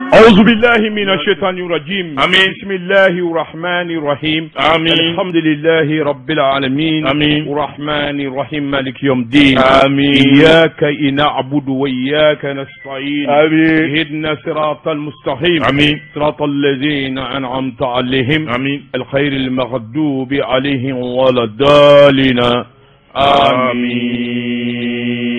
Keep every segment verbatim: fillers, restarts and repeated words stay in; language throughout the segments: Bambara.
أعوذ بالله من الشيطان الرجيم. آمين. بسم الله الرحمن الرحيم. آمين. الحمد لله رب العالمين. آمين. الرحمن الرحيم مالك يوم الدين. آمين. إياك نعبد وإياك نستعين. آمين. اهدنا صراط المستقيم. آمين. صراط الذين أنعمت عليهم. آمين. الخير المغضوب عليهم ولا الضالين. آمين.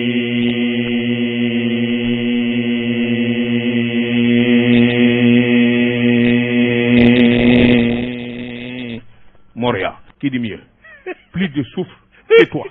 Moria, qui dit mieux? Plus de souffle que toi.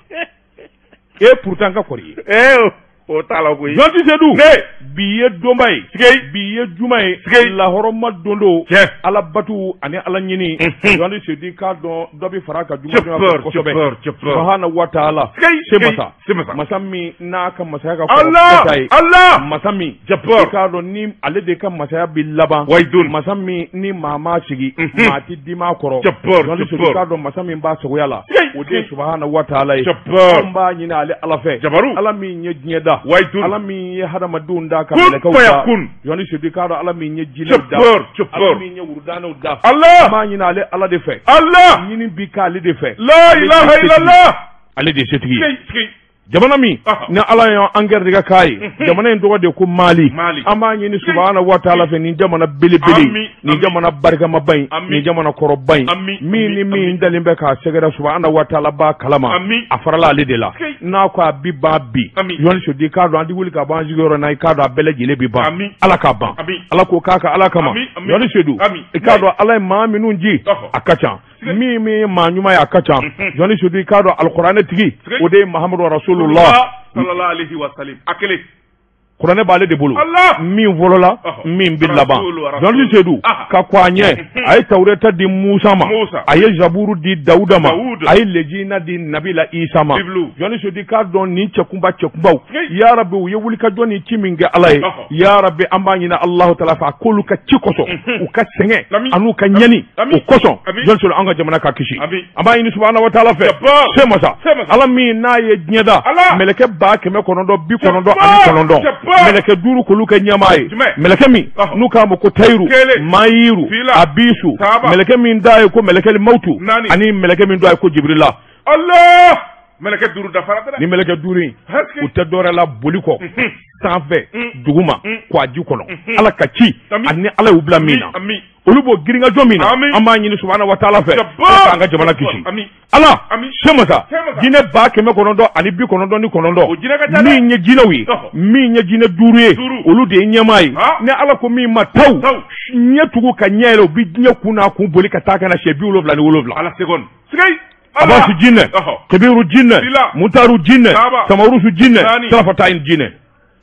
Et pourtant, qu'à quoi? Eh, oh, t'as la couille. Jean Tisedou. Ne. Billet Dombaye. Sigay. Billet Jumaye. Sigay. La horoma dondo. Tiens. Ala batu, ane ala nyini. Jean Tisedou, ka don, dobi faraka Juma. Tu peur, tu peur, tu peur. Subhana wa ta'ala. Sigay. C'est masa. C'est masa. Masami, na ka masaya ka. Allah. Allah. Masami. Tu peur. Ka don ni, ale de ka masaya bilaban. Waidun. Masami, ni mama chigi. Mati dima koro. Tu peur, Jean tu Tisedou, peur. ka don masami mba sogoyala. Sigay. Ode subhana wa ta'ala. Tu peur. Mba nyina ale ala fe. Jabaru. Ala mi nye nyeda. Waidun. Ala mi ye hadamadenw da ka Kun mɛlɛkɛw faya da kun. Jɔnni Sedu k'a dɔn ala min ye jinɛw da Chauffeur, chauffeur. ala min ye wurudannɛw da Allah. an b'a ɲini ale ala de fɛ Allah. ɲini bi k'ale de fɛ La ilaha illallah. ale de ye setigi ye Sigay, sigay. jamana min Ah. ni ala y'an garijɛgɛ k'a ye jamana in tɔgɔ de ko Mali Mali. an b'a ɲini subahana wa taala fɛ nin jamana belebele Ami, nin ami. jamana barikama in Ami. nin jamana kɔrɔba in Ami, min ami, ni ami. min dalen bɛ k'a sɛgɛrɛ subahana wa taala b'a kalama Ami. a farala ale de la Sigay. n'a ko a bi ban bi Ami. Jɔnni Sedu k'a dɔn an tɛ wuli ka bɔ an sigiyɔrɔ na i k'a dɔn a bɛɛ lajɛlen bi ban Ami. ala k'a ban Ami. ala k'o k'a ka ala kama Ami, ami. Jɔnni Sedu Ami. i k'a dɔn ala ye maa minnu ji Ɔhɔ. a ka ca Sigay. min min ye maa ɲuman ye a ka ca Mhm. Jɔnni Sedu i k'a dɔn alikuranɛ tigi Sigay. o de ye Mahamadu Rasulullah sallallahu alayhi wa sallam. Akele. kuranɛ b'ale de bolo Allah. min fɔlɔla Ɔhɔ. min bi laban Rasulu, rasulu. Jɔnni Sedu Aha. ka kɔ a ɲɛ a ye tawureta di Musa ma Musa. a ye zaburu di Dawuda ma Dawuda. a ye lejina di Nabila Isa ma Biblu. Jɔnni Sedu k'a dɔn nin cɛkunba cɛkunbaw Sigay. ya Rabbi u ye wulikajɔ ni ci min kɛ ala ye Ɔhɔ. ya Rabbi an b'a ɲini Alahu Taala fɛ a k'olu ka ci kosɔn Mhm. u ka sɛgɛn Ami. an'u ka ɲani Ami. o kosɔn Ami. Jɔnni Sedu an ka jamana ka kisi Ami. an b'a ɲini subahana wa taala fɛ Jabbar. se masa Se masa. ala min n'a ye diɲɛ da Allah. mɛlɛkɛ ba kɛmɛ kɔnɔntɔn bi kɔnɔntɔn Jabbar. ani kɔnɔntɔn Jabbar. mɛlɛkɛ duuru k'olu kɛ ɲɛmaa ye Jumɛn? mɛlɛkɛ min Ɔhɔ. n'u k'a ma ko tayiru Kelen. mayiru Fila. abisu Saba. mɛlɛkɛ min da ye ko mɛlɛkɛ mawutu Naani. ani mɛlɛkɛ min da ye ko jibirila Allah. Mɛlɛkɛ duuru dafara dɛ. ni mɛlɛkɛ duuru in Haske. u tɛ dɔwɛrɛ la boli kɔ Mhm. sanfɛ Mm. duguma Mm. kwaji kɔnɔ Mhm. ala ka ci Ami. ani ala y'u bila min na Ami. olu b'o giringajɔ min na Ami. an b'a ɲini subahana wa taala fɛ Jabbar. ala k'an ka jamana kisi Ami. ala Ami. se masa Se masa. jinɛ ba kɛmɛ kɔnɔntɔn ani bi kɔnɔntɔn ni O kɔnɔntɔn jinɛ ka ca dɛ. min ye jinɛw ye Ɔhɔ. min ye jinɛ duuru ye Duuru. olu de ye ɲɛmaa ye Ah. ni ala ko min ma taw Taw. ɲɛ tugu ka ɲɛ yɛlɛ u bi diɲɛ kun n'a kun boli ka taa ka na sɛ bi wolonwula ni wolonwula Ala seconde. Sigay. abasu jinɛ Ɔhɔ. kebiru jinɛ Fila. mutaru jinɛ Saba. samarusu jinɛ Naani. sarafatayin jinɛ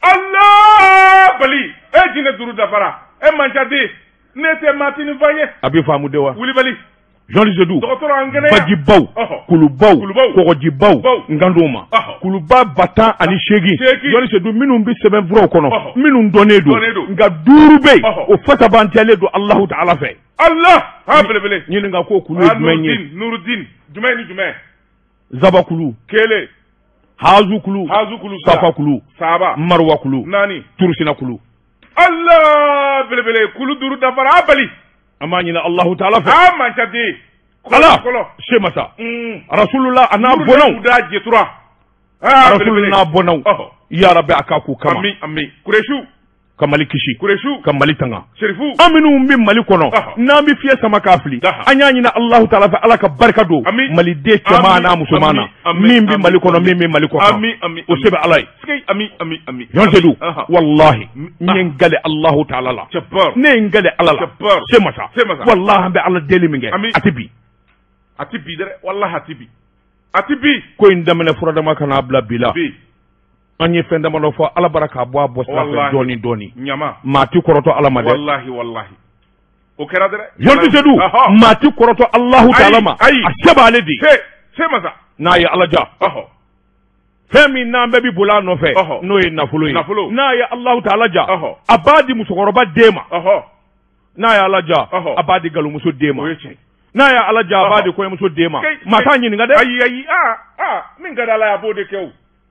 Allah. Bali. E jinɛ duuru dafara. E man ca de. Ne tɛ Martini Faye. a bɛ faamu de wa Wuli Bali. Jean Sedu Dɔgɔtɔrɔ an kɛnɛya. bajibaw Ɔhɔ. kulubaw Kulubaw. kɔgɔjibaw Baw. ngandow ma Ɔhɔ. kuluba ba tan ani seegin Seegin. Jean Sedu minnu bɛ sɛbɛn furaw kɔnɔ Ɔhɔ. minnu dɔnnen Dɔnnen don don. nka duuru bɛ yen Ɔhɔ. o fasabantilen don Alahu Taala fɛ Allah. Ha belebele. ɲininka ko kulu ye Ah, jumɛn ye Nurudin. Nurudin. Jumɛn ni jumɛn? zabakulu Kele. hazu kulu Hazu kulu fila. safa kulu Saba. marwa kulu Naani. turusina kulu Allah belebele. Kulu duuru dafara. Ha Bali. an b'a ɲini Alahu Taala fɛ Ha man ca de. ala Kɔlɔ. se masa Mm. rasulullah a n'a Duuru bɔnnaw da jetura. Ha rasulullah belebele. n'a bɔnnaw Ɔhɔ. ya Rabbi a k'a k'u kama Ami ami. Kuresu. ka Mali kisi Kuresu. ka Mali tanga Sherifu. an minnu bɛ Mali kɔnɔ Ɔhɔ. n'an bɛ fiɲɛ sama k'a fili Ɔhɔ. an y'a ɲini Alahu Taala fɛ ala ka barika don Ami. maliden cɛman n'a musoman na Ami, min bɛ ami, Mali kɔnɔ ami. min bɛ Mali kɔ kan Ami ami. o se bɛ ala ye Sigay. Ami ami ami. Jean Sedu Aha. wallahi Mm. n ye n gale Alahu Taala la Jabbar. ne ye n gale ala la Jabbar. se masa Se masa. wallahi an bɛ ala deli min kɛ Ami. a tɛ bi A ti bi dɛ. Wallahi a ti bi. A ti bi. ko in daminɛ furadama ka n'a bila bi la Bi. an ye fɛn damadɔ fɔ ala bara k'a bɔ a bɔ sira fɛ Wallahi. dɔɔni dɔɔni Ɲama. maa ti kɔrɔtɔ ala ma dɛ Wallahi wallahi. O kɛra dɛ. Jean Sedu Ɔhɔ. maa ti kɔrɔtɔ Alahu Taala ma Ayi, ayi. a se b'ale de Se. Se masa. n'a ye ala ja Ɔhɔ. fɛn min n'an bɛɛ bi boli a nɔfɛ Ɔhɔ. n'o ye nafolo ye Nafolo. n'a ye Alahu Taala ja Ɔhɔ. a b'a di musokɔrɔba den ma Ɔhɔ. n'a ye ala ja Ɔhɔ. a b'a di galumuso den ma O ye tiɲɛ. n'a ye ala ja a b'a Ɔhɔ. di kɔɲɔmuso den ma Kei- maa t'a ɲininka dɛ Ayi ayi. Ah ah. Min ka di ala ye a b'o de kɛ o.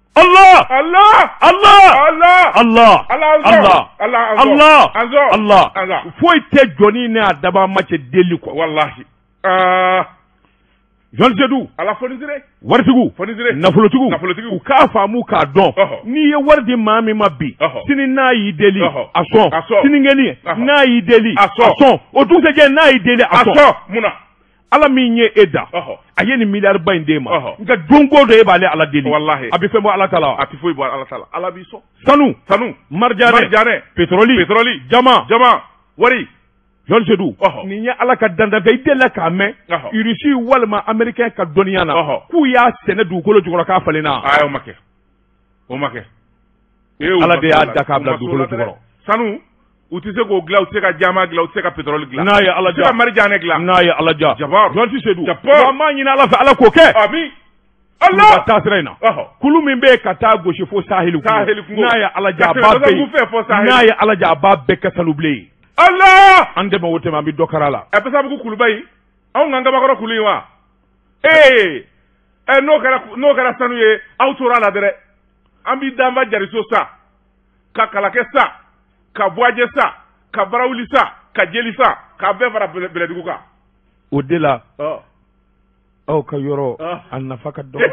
Allah Allah Allah Allah Allah Allah Allah Allah Allah Allah foyi tɛ jɔni ne a daba ma cɛ deli quoi wallahi ah Jean Sedou ala fonisire waritigiw fonisire nafolotigiw nafolotigiw u k'a faamu k'a dɔn n'i ye wari di maa min ma bi sini n'a y'i deli a sɔn sinikɛni n'a y'i deli a sɔn o dugusɛjɛ n'a y'i deli a sɔn munna ala min ye e da a ye nin miliyari ba in d'e ma nka don o don e b'ale ala deli wallahi a bɛ fɛn bɔ ala ta la a tɛ foyi bɔ ala ta la ala b'i sɔn sanu sanu marijanɛ marijanɛ pétroli pétroli jama jama wari Jean Sedou nin ye ala ka dandanfɛ i delila k'a mɛn Russie walima américain ka dɔnniya na k'u y'a sɛnɛ dugukolo jukɔrɔ k'a falenna ayi o ma kɛ o ma kɛ ala de y'a da k'a bila dugukolo jukɔrɔ sanu u tɛ se k'o dilan u tɛ se ka jama dilan u tɛ se ka pétrole dilan n'a ye ala ja u tɛ se ka marijanɛ dilan n'a ye ala ja jabaru Jean Sedou jabaru an b'a ɲini ala fɛ ala k'o kɛ ami Allah ka taa sira in na kulu min bɛ ka taa gosi fo saheli kungo n'a ye ala ja a b'a bɛɛ ye n'a ye ala ja a b'a bɛɛ kɛ sanubilen ye Allah an dɛmɛ o tɛmɛ an bɛ dɔ kara la ɛ Basabugu kuluba in anw ka Gabakɔrɔ kulu in wa ee ɛ n'o kɛra n'o kɛra sanu ye aw tora la dɛrɛ an b'i danba jariso sa ka kalakɛ sa ka buwajɛ sa ka barawuli sa ka jeli sa k'a bɛɛ fara bɛlɛdugu kan o de la aw ka yɔrɔ a nafa ka dɔgɔ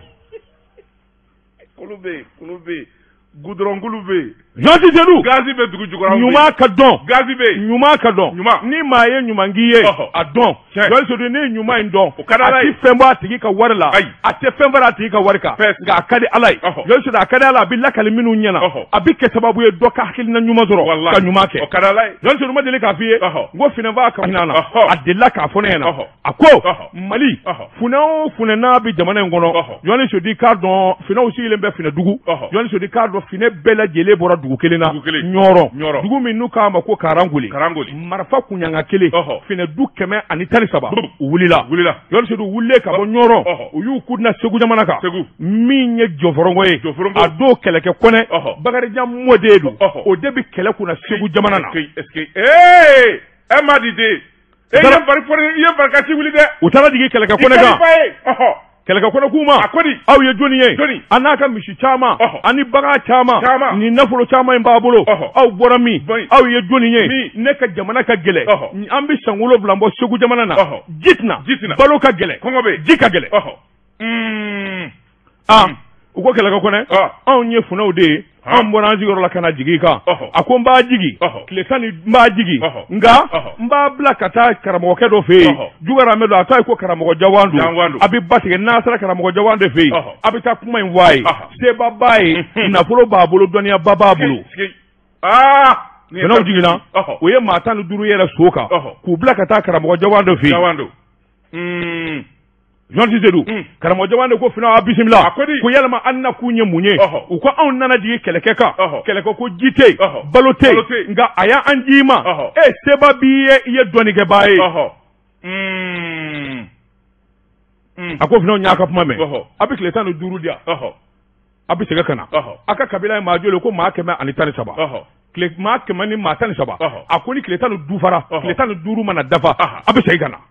kulu bɛ yen kulu bɛ yen goudron kulu bɛ yen Jean Sedou gazi bɛ dugu jukɔrɔ ɲuman ka dɔn gazi bɛ yen ɲuman ka dɔn ɲuman ni maa ye ɲuman k'i ye a dɔn Jean Sedou ne ye ɲuman in dɔn o ka di ala ye a tɛ fɛn bɔ a tigi ka wari la a tɛ fɛn bɔ a tigi ka wari kan nka a ka di ala ye Jean Sedou a ka di ala a bɛ lakali minnu ɲɛna a bɛ kɛ sababu ye dɔ ka hakilina ɲuman sɔrɔ ka ɲuman kɛ o ka di ala ye Jean Sedou ma deli k'a f'i ye n ko finɛnba ka hinɛ na a delila k'a fɔ ne ɲɛna a ko Mali funɛ o funɛ n'a bɛ jamana in kɔnɔ Jean Sedou k'a dɔn finɛw sigilen bɛ finɛdugu Jean Sedou k'a dɔn finɛ bɛɛ lajɛlen bɔra dugu kelen na ɲɔrɔ dugu min n'u k'a ma ko karangoli marifa kunɲanga kelen finɛ du kɛmɛ ani tan ni saba u wulila Jean Sedou wulilen ka bɔ ɲɔrɔ u y'u kudina Segu jamana kan min ye jɔfɔrɔngɔ ye a don kɛlɛkɛ kɔnɛ Bakarijan mɔden don o de bɛ kɛlɛ kunna Segu jamana na ee ɛ ma di den e ye barikasi wuli dɛ u taara jigin kɛlɛkɛ kɔnɛ kan kɛlɛkɛ kɔnɛ k'u ma aw ye jɔnni ye a n'a ka misi caman ani bagan caman ni nafolo caman in b'a bolo aw bɔra min aw ye jɔnni ye ne ka jamana ka gɛlɛ an bɛ san wolonwula bɔ Segu jamana na ji tɛna balo ka gɛlɛ kɔngɔ bɛ ji ka gɛlɛ aa u ko kɛlɛkɛ kɔnɛ anw ye funɛw de ye anw bɔra an sigiyɔrɔ la ka na jigin kan a ko n b'a jigi tile tan ni n b'a jigi nka n b'a bila ka taa karamɔgɔkɛ dɔ fɛ yen Jugaramɛ don a t'a ye ko karamɔgɔ Jawan don a bɛ ba tigɛ n'a sera karamɔgɔ Jawan de fɛ yen a bɛ taa kuma in fɔ a ye seba b'a ye nafolo b'a bolo dɔnniyaba b'a bolo finɛw jiginna o ye maa tan ni duuru yɛrɛ so kan k'u bila ka taa karamɔgɔ Jawan de fɛ yen Jean Sedou karamɔgɔ Jawan de ko finɛw a bisimila ko yalama an na k'u ye mun ye u ko anw nana jigin kɛlɛkɛ kan kɛlɛkɛ ko ji tɛ yen balo tɛ yen nka a y'an d'i ma e seba b'i ye i ye dɔnnikɛbaa ye a ko finɛw y'a ka kuma mɛn a bɛ tile tan ni duuru di yan a bɛ segin ka na a ka kabila ye maa joli ko maa kɛmɛ ani tan ni saba tile maa kɛmɛ ni maa tan ni saba a ko ni tile tan ni duuru fara tile tan ni duuru mana dafa a bɛ segin ka na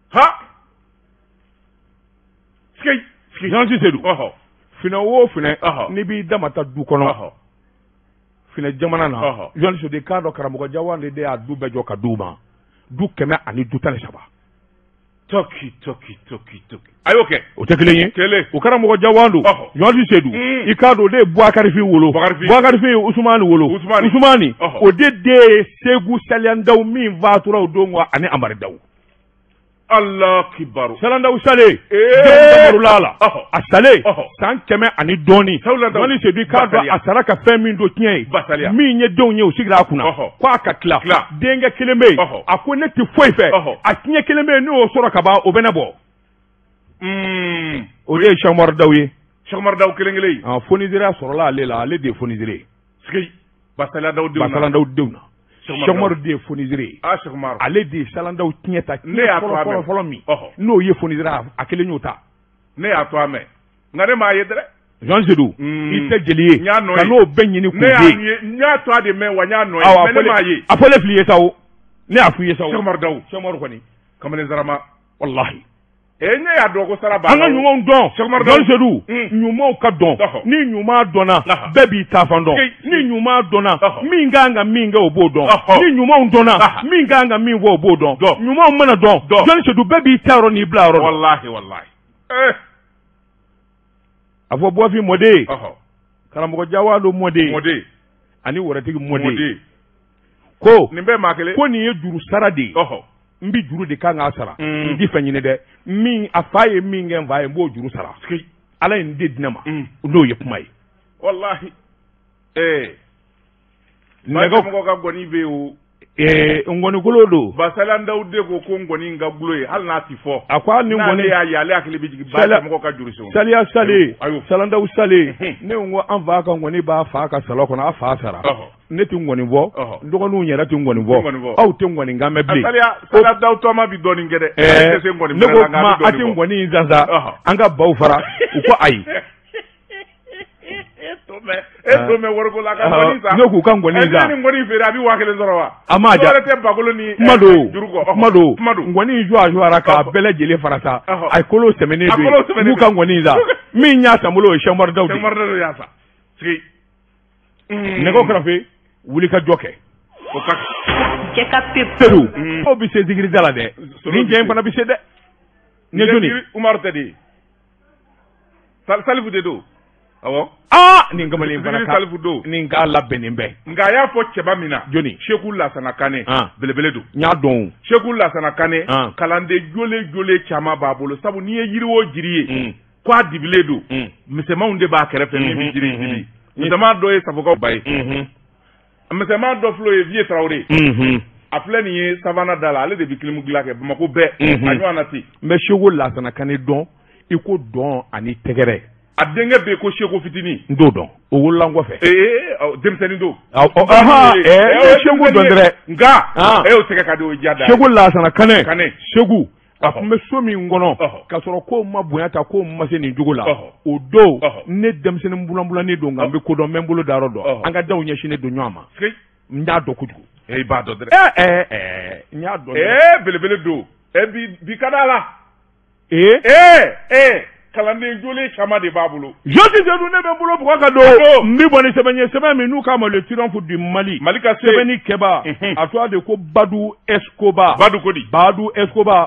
Jean Sedou finɛ o finɛ n'i b'i dama ta du kɔnɔ finɛ jamana na Jean Sedou k'a dɔn karamɔgɔ Jawan de y'a du bɛɛ jɔ ka d'u ma du kɛmɛ ani du tan ni saba toki toki toki toki a y'o kɛ o tɛ kelen ye kelen o karamɔgɔ Jawan don Jean Sedou i k'a dɔn o de ye Buwakarifin wolo Buwakarifin ye Usumani wolo Usumani o de de ye Segu Saliyandaw min faatura o don ani Amari Daw Allah kibaru Salandaw sale ee la a sale san kɛmɛ ani dɔɔni Jean Sedou k'a dɔn a sara ka fɛn min don tiɲɛ ye min ye denw ye o sigira a kunna ko a ka tila denkɛ kelen bɛ yen a ko ne tɛ foyi fɛ a tiɲɛ kelen bɛ yen n'o sɔrɔ ka ban o bɛ ne bɔ o de ye Cheikh Umaru Daw ye Cheikh Umaru Daw kelen kelen ah fonisere sɔrɔla ale la ale de ye fonisere sigi Basalandaw denw na Basalandaw denw na Cheikh Umaru de ye fonisere ah Cheikh Umaru ale de ye Salandaw tiɲɛ ta ne y'a to a fɔlɔ fɔlɔ min n'o ye fonisere a kelen y'o ta ne y'a to a mɛn nka ne m'a ye dɛ Jean Sedou i tɛ jeli ye ka n'o bɛɛ ɲini k'o ye n y'a to a de mɛn wa n y'a nɔ ye mais ne m'a ye a fɔlen fili ye sa o ne y'a f'i ye sa o Cheikh Umaru Daw Cheikh Umaru kɔni kamalen Zarama walahi enye ya dogo sara ba anga nyumo don don sedu nyumo ka don ni nyuma dona be bi ta fan don ni nyuma dona mi nganga mi nga obo don ni nyuma dona mi nganga mi wo obo don nyuma mana don don sedu be bi ta ro ni bla ro wallahi wallahi eh afo bo fi mode karamogo jawalo mode mode ani woratigi mode ko nimbe makele ko ni ye juru sarade oho mbi juru de kan asara ndi fanyine de min afaye min ngen vaye mbo juru sara ski ala ndi dinama ndo ye kumai wallahi eh nego mo ka goni be o eh ngoni golodo basala ndawde ko ko ngoni ngablo e hal na tifo akwa ni ngoni ya ya le akili biji ba mo ka juru so salia sale salanda usale ne ngo anva ka ngoni ba fa ka salo ko na fa sara ne ti ngoni bo ndogo nu nyera ti ngoni bo au ti ngoni ngame bli salia sala daw to ma bi doni ngede eh se ngoni nego ma ati ngoni nzanza anga baw fara uko ai me eto me worgo la ka ngoni sa no ku kan ngoni za ni ngoni fere abi wa kele zorowa amaja wala te bagolo ni mado jurugo mado ngoni jo ajo ara ka bele jele farata ay kolo semene be ku kan ngoni za mi nya samulo shamar dawdi shamar dawdi ya sa ski nego krafe wuli ka joke o ka je ka pip teru o bi se zigiri dala de ni je pana bi se de ne joni umar tedi sal salifu de do awo ah ni ngamali fana ka salifu do ni nga la benimbe nga ya fo cheba mina joni sheku la sana kane belebele do nya don sheku la sana kane kalande jole jole chama babolo sabu ni ye yiriwo jiriye kwa dibile do misema unde ba kerefe mi bi jiri jiri misema do e safoka bay misema do flo e vie traoré afle ni ye savana dala ale de biklimu glake bamako be anyo anati me sheku la sana kane don iko don ani tegere adenge be ko sheko fitini ndo don o wolla ngofe eh demseni ndo aha eh shego dondre nga eh o teke kado jada shego la sana kane kane shego afume somi ngono ka soro ko mabuya ta ko mase ni jugola o do ne demseni mbulambula ni do ngambe ko do membulo daro do anga daw nya shine do nyama nya do kuju eh ba do dre eh eh eh nya do eh belebele do eh bi bi kadala eh eh eh kalande jole chama de babulo jodi de ne be bulo pour ka do mbi boni sebenye seben mi nu ka ma le triomphe du Mali Malika sebeni keba a toi de ko Badou Escobar Badou kodi Badou Escobar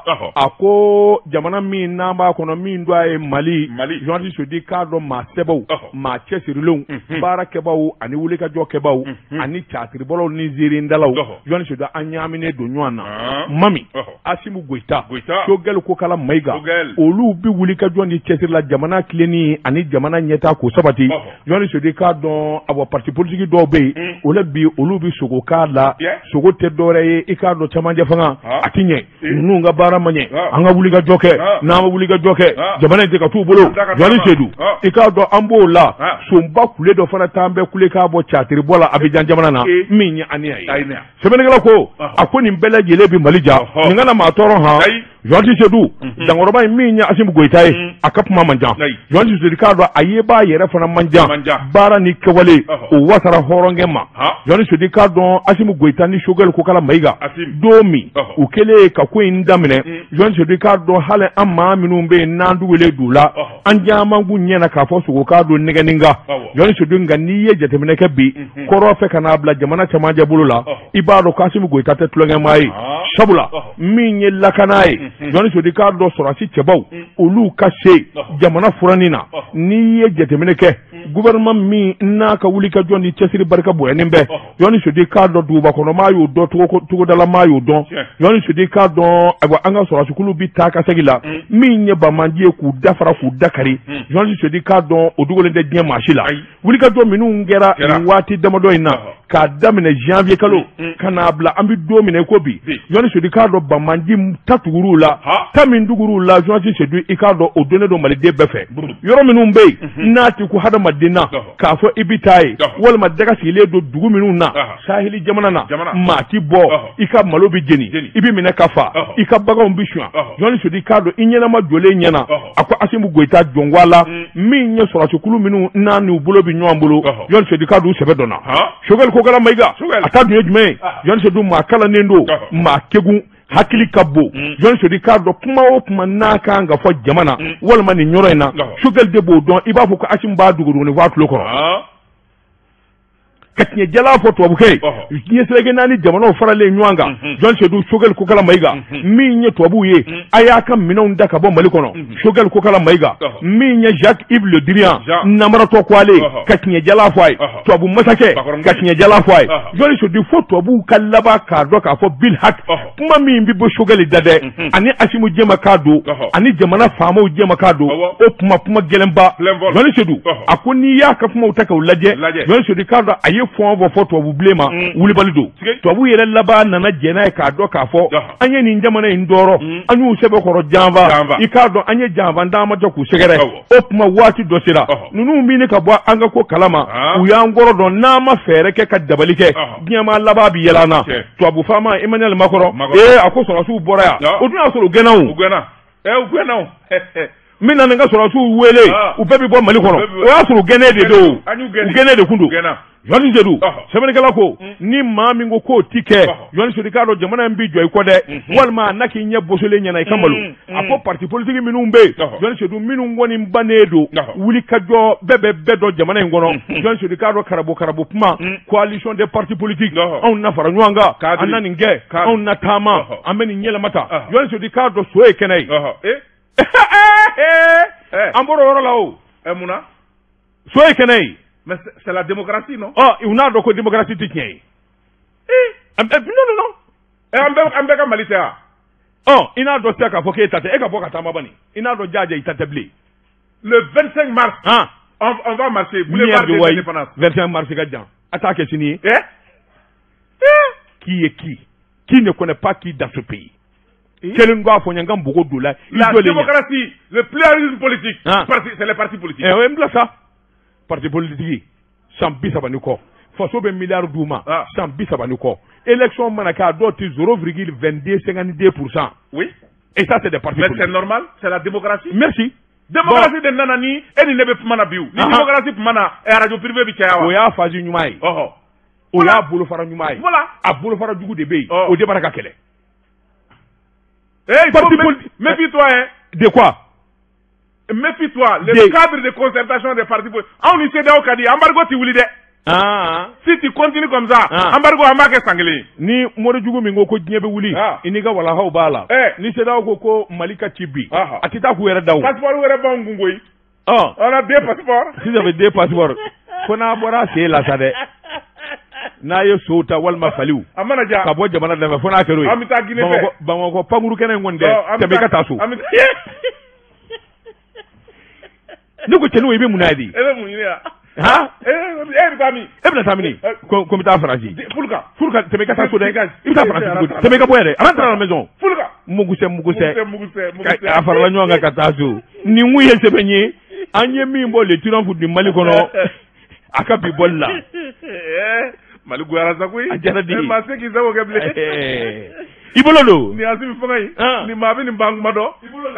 ako jamana mi namba kono mi ndo ay Mali jodi se di ka do ma sebo ma chesirilo bara kebawo ani wuli ka jo kebawo ani chatri bolo ni ziri ndalaw jodi se do anyamine do nywana mami Asimu Goita Shogel ko kala maiga olu bi wuli ka joni la jamana kileni ani jamana nyeta ko sabati joni se de ka don abo parti politique do be o le bi olu bi sogo ka la sogo te dore e ka do chamanje fanga atinye nu nga bara manye anga wuli ga joke na ma wuli ga joke jamana te ka tu bolo joni se du e ka do ambo la so mba kule do fana tambe kule ka bo chatiri bola abijan jamana na minya ani ay sebenegala ko akoni mbele jele bi malija ngana ma toro ha joni se du dangoroba minya Asimu Goita aka kuma manja jonti su dikado ayeba yere fana manja bara ni kewale o wasara horonge ma jonti su dikado Asimu Goita ni shogel ko kala maiga domi ukele ka ko indamine jonti su dikado hale amma minu be nandu wele dula anja mangu nyena ka fo su kado nigeninga jonti su dinga niye jetemine ke bi koro fe kana bla jamana chamaje bulula ibado ka Asimu Goita te tulonge mai sabula minye lakanae jonti su dikado sorasi chebaw olu kashe jamana furanina ni ye jetemene ke gouvernement mi na ka wuli ka joni chesiri barka boyene be yoni se di ka do duba kono mayo do to to dala mayo don yoni se di ka do aba anga so asukulu bi ta ka segila mi nye ba manje ku dafara ku dakari yoni se di ka do odugole de dien machila wuli ka do minu ngera wati damado ina ka damine janvier kalo kana bla ambi do mine ko bi yoni se di ka do ba manje tatuguru la tamin duguru la yoni se di ka do odone do mali de befe yoro minu mbe nati ku hada madina ka fo ibitaye wal madaga sile do dugu minu na sahili jamana na mati bo ika malo bi jeni ibi mine kafa ika baga mbi shwa joni sudi kado inyena ma jole nyena akwa Asimu Goita jongwala mi nye sora chukulu minu nani ubulo bi nyambulu joni sudi kado sebedona shogel ko kala maiga atadu yejume joni sudu makala nendo ma kegu hakili ka bon jɔn sodi k'a dɔn kuma o kuma n'a kan ka fɔ jamana walima nin yɔrɔ in na Choguel de b'o dɔn i b'a fɔ ko Assimi b'a duguduguni f'a tulo kɔrɔ ka tiɲɛ jala fɔ tubabukɛ diɲɛ seleke naani jamanaw faralen ɲɔgɔn kan jɔn sedu Choguel Kokala Mayiga min ye tubabuw ye a y'a ka minɛnw da ka bɔ Mali kɔnɔ Choguel Kokala Mayiga min ye Jacques Yves Le Drian namaratɔ ko ale ka tiɲɛ jala fɔ a ye tubabu masakɛ ka tiɲɛ jala fɔ a ye jɔn sedu fo tubabuw ka laban k'a dɔn k'a fɔ Bill Hak kuma min bɛ bɔ Choguel da dɛ ani Assimi jɛma k'a don ani jamana faamaw jɛma k'a don o kuma kuma gɛlɛnba jɔn sedu a ko n'i y'a ka kumaw ta k'o lajɛ jɔn sedu k'a dɔn a ye fɔn fɔ fɔ tubabu bilen ma wulibali don tubabu yɛrɛ laban nana jɛn'a ye k'a dɔn k'a fɔ an ye nin jamana in dɔrɔ an y'u sɛbɛkɔrɔ janfa i k'a dɔn an ye janfa d'an ma jɔ k'u sɛgɛrɛ o tuma waati dɔ sera ninnu min ka bɔ an ka ko kalama u y'an kɔrɔ dɔn n'an ma fɛɛrɛ kɛ ka dabali kɛ diɲɛma laban bi yɛlɛ an na tubabu faama Emmanuel Macron ee a ko sɔrɔsiw bɔra yan o dun y'a sɔrɔ u gɛnna o u gɛnna u gɛnna min na nin ka sɔrɔsiw wele u bɛɛ bɛ bɔ Mali kɔnɔ o y'a sɔrɔ gɛnɛ de don u gɛnɛ de kun don Jɔn Sedu sɛbɛnnikɛla ko ni maa min ko k'o ti kɛ Jɔn Sedu k'a dɔn jamana in bi jɔ i kɔ dɛ walima n'a k'i ɲɛ bosolen ɲɛna i ka malo a ko parti politique minnu bɛ yen Jɔn Sedu minnu kɔni bannen don wuli ka jɔ bɛɛ bɛ bɛɛ dɔn jamana in kɔnɔ Jɔn Sedu k'a dɔn karabo karabo kuma coalition des partis politiques anw na fara ɲɔgɔn kan an na nin kɛ anw na taama an bɛ nin yɛlɛma ta Jɔn Sedu k'a dɔn so ye kɛnɛ ye an bɔra o yɔrɔ la o munna so ye kɛnɛ ye. Mais c'est la démocratie, non? Oh, il y a une démocratie qui tient. Eh, non, non, non. Et on peut comme Malisia. Oh, il y a d'autres qui ont fait ça. Et qui ont fait ça. Il y a d'autres qui ont fait ça. Le vingt-cinq mars, ah. on, on va marcher. Boulevard de l'indépendance. vingt-cinq mars, c'est quoi? Attaque est signée. Eh? Eh? Qui est qui? Qui ne connaît pas qui dans ce pays? Eh? La démocratie, le pluralisme politique, ah. c'est les partis politiques. Eh oui, c'est ça. Parti politique, sans bis à Banuko. Faso ben milliard d'ouma, sans bis à Banuko. Élection manaka d'autres zéro virgule vingt-deux cinquante-deux pour cent. Oui. Et ça, c'est des partis politiques. Mais c'est normal, c'est la démocratie. Merci. Démocratie de Nanani, et il n'est pas mana biou. La démocratie pour mana, et la radio privée bichawa. Oya fazi nyumai. Oh. Oya boulot fara nyumai. Voilà. A boulot fara du coup de bay. Au débaraka kele. Eh, parti politique. Méfie-toi, hein. De quoi? Méfie-toi, le de... cadre de concertation des partis politiques. On lui sait au dit, embargo tu voulais. Ah. Si tu continues comme ça, ah. embargo amake sanglé. Ni mori jugu mingo ko nyebe wuli. Ah. Iniga wala ha bala. Eh. Ni seda ko ko Malika Tibi. Ah. Akita ku yere daw. Passeport were ba ngungoi. Ah. On a deux passeports. Si vous avez deux passeports. Kona bora c'est la sade. Na ye sota walma faliu. Amana ja. Ka bo jamana da fona kero. Amita gine fe. Bango ko panguru kenen wonde. Tebe ka tasu. Amita. Ne ko tenu ibe munadi ebe munira ha eh tami ebe tami ko ko mita farasi fulka fulka tebe ka taso de ibita farasi tebe ka boyere rentre à la maison fulka muguse muguse muguse muguse afarla nyonga ka taso ni nguye sebenye anye mimbo le tiran fu di Mali kono aka bi bolla eh Mali gwara zakui e ma se ki zawo gable Ibololo ni Assimi fongai ni mabi ni bangu mado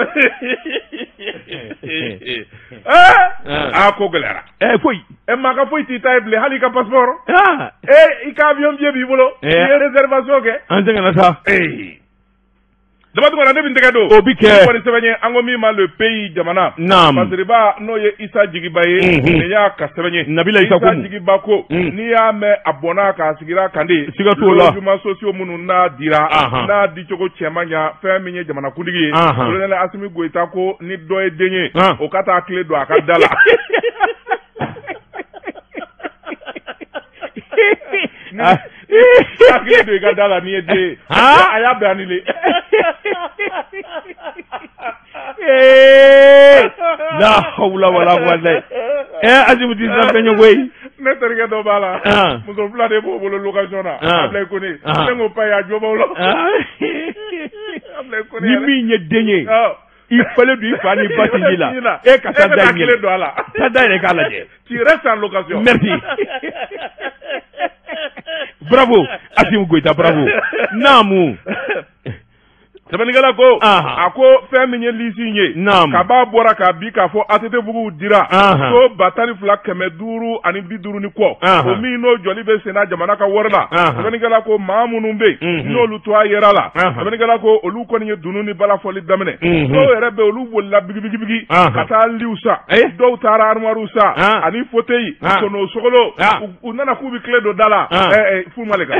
ah ko galera eh foi e ma ka foi ti table hali ka passeport ah eh i ka avion bien bi bolo e réservation ke antenga na sa eh dama ko na debi ndega do obike ko ni sebenye angomi ma le pays jamana parce que ba no ye Isa Jigibaye ni ya ka sebenye Nabila Isa ko Jigibako ni ya me abona ka sigira kande siga to la juma socio munu na dira na di choko chemanya fe minye jamana kundigi o le Assimi Goita ko ni do e denye o kata clé do aka dala Akile do ika dala ni ede ha aya banile eh la hawla wala quwwata eh Assimi di sampenyo wey ne terge do bala muso flade bo bolo location na ablay ko ni tengo paya jobo lo ablay ko ni ni mi nye denye il fallait lui faire une bâtisse là et quand ça d'ailleurs ça d'ailleurs kala je tu restes en location merci bravo Assimi Goita bravo namu sɛbɛnnikɛla ko a ko fɛn min ye lisi ye ka b'a bɔra k'a bi k'a fɔ A T T bugu dira so ba tan ni fila kɛmɛ duuru ani bi duuru ni kɔ o min n'o jɔli bɛ senna jamana ka wari la sɛbɛnnikɛla ko maa minnu bɛ yen n'olu to a yɛrɛ la sɛbɛnnikɛla ko olu kɔni ye dunun ni balafɔli daminɛ dɔw yɛrɛ bɛ olu bolila bigibigibigi ka taa liw sa dɔw taara armoire sa ani fauteuil sono sogolo u nana k'u bɛ tile don da la fu male kan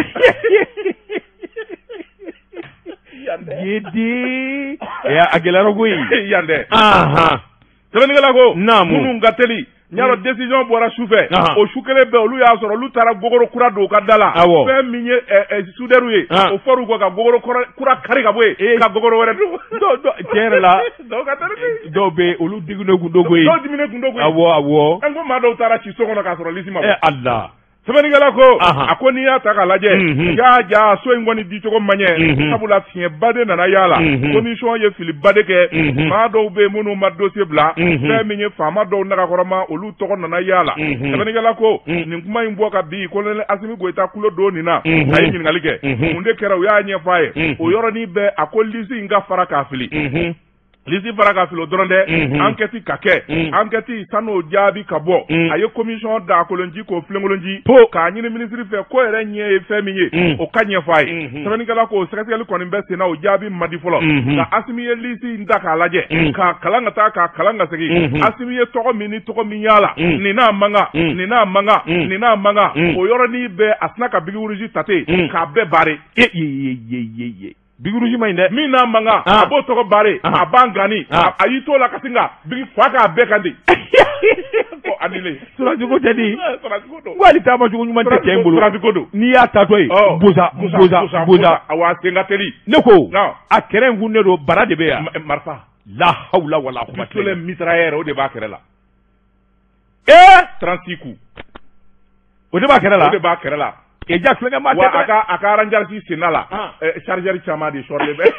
yedi a gɛlɛyara koyi yan dɛ sɛbɛnnikɛla ko minnu ka teli ɲarɔ décision bɔra sufɛ o su kelen bɛɛ olu y'a sɔrɔ olu taara gogoro kura don u ka da la fɛn min ye soudeur ye o fɔr'u kɔ ka gogoro kura kari ka bɔ yen ka gogoro wɛrɛ don tiɲɛ yɛrɛ la dɔw bɛ olu diminen kun do koyi dɔw diminen kun do koyi awɔ awɔ an ko maa dɔw taara ci so kɔnɔ k'a sɔrɔ lisi ma bɔ Allah sɛbɛnnikɛla ko a ko n'i y'a ta k'a lajɛ jaa jaa so in kɔni dicogo man ɲɛ sabula fiɲɛba de nana y'a la commission ye filiba de kɛ maa dɔw bɛ yen minnu ma dossier bila fɛn min ye faama dɔw nagakɔrɔma olu tɔgɔ nana y'a la sɛbɛnnikɛla ko nin kuma in bɔ ka bi colonel Asimi Goyita kulo don nin na a ye ɲininkali kɛ mun de kɛra u y'a ɲɛfɔ a ye o yɔrɔnin bɛɛ a ko lisi in ka fara k'a fili lisi fara ka filo dɔrɔn dɛ enquête ka kɛ enquête san'o jaabi ka bɔ a ye commission da kolonji k'o filenkolonji po k'a ɲini ministre fɛ ko yɛrɛ ɲɛ ye fɛn min ye o ka ɲɛfɔ a ye sɛbɛnnikɛla ko sɛgɛsɛgɛli kɔni bɛ senna o jaabi man di fɔlɔ nka Asimi ye lisi in ta k'a lajɛ k'a kalan ka taa k'a kalan ka segin Asimi ye tɔgɔ min ni tɔgɔ min y'a la nin n'a manga nin n'a manga nin n'a manga o yɔrɔnin bɛɛ a sina ka bigi wuruji tate k'a bɛɛ bare biguruji ma ɲi dɛ min n'a manga a b'o tɔgɔ bare a b'an gani a y'i t'o la ka sin ka bigi fa k'a bɛɛ kan di ko anile sɔrɔcogo tɛ di ko hali taama cogo ɲuman tɛ cɛ in bolo sɔrɔcogo don n'i y'a tatɔ ye boza boza boza awa sen ka teli ne ko a kɛrɛ in funnen don bara de bɛ yan marifa la hawla wala quwwata pistolet mitrailleur o de b'a kɛrɛ la ee trente-six coups o de b'a kɛrɛ la o de b'a kɛrɛ la e ja kulonkɛ maa tɛ wa a ka a ka aranjarisi senna la chargeur caman de sɔrɔlen bɛ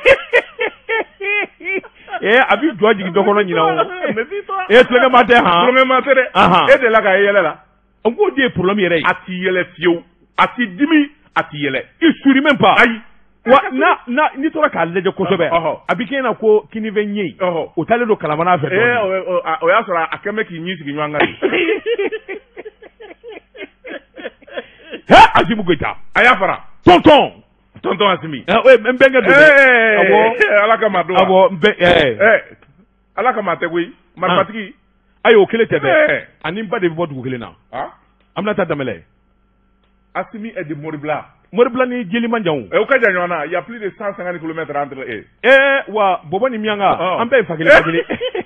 ee a b'i jɔ jigin dɔ kɔnɔ ɲina o e kulonkɛ maa tɛ han kulonkɛ maa tɛ dɛ e de la k'a yɛlɛ la n k'o de ye problème yɛrɛ ye a t'i yɛlɛ fiyewu a t'i dimi a t'i yɛlɛ i suri même pas ayi wa na na n'i tora k'a lajɛ kosɛbɛ a bɛ kɛ na ko kini bɛ ɲɛ yen o taalen don kalamana fɛ ee o y'a sɔrɔ a kɛn bɛ k'i ɲin sigi ɲɔgɔn kan de hɛ Asimi Goyita a y'a fara tonton tonton Asimi n bɛnkɛ don dɛ awɔ ala kama don awɔ n bɛ ɛɛ ala kama tɛ koyi marifatigi ayi o kelen tɛ dɛ ani n ba de bɛ bɔ dugu kelen na an bɛna taa Danbɛlɛ Asimi est de Moribila Moribila ni jeli man jan o ka jan ɲɔgɔn na il y a plus de cent cinquante kilomètres entre eux ee wa bɔbɔ ni miyanka an bɛɛ ye fa kelen fa kelen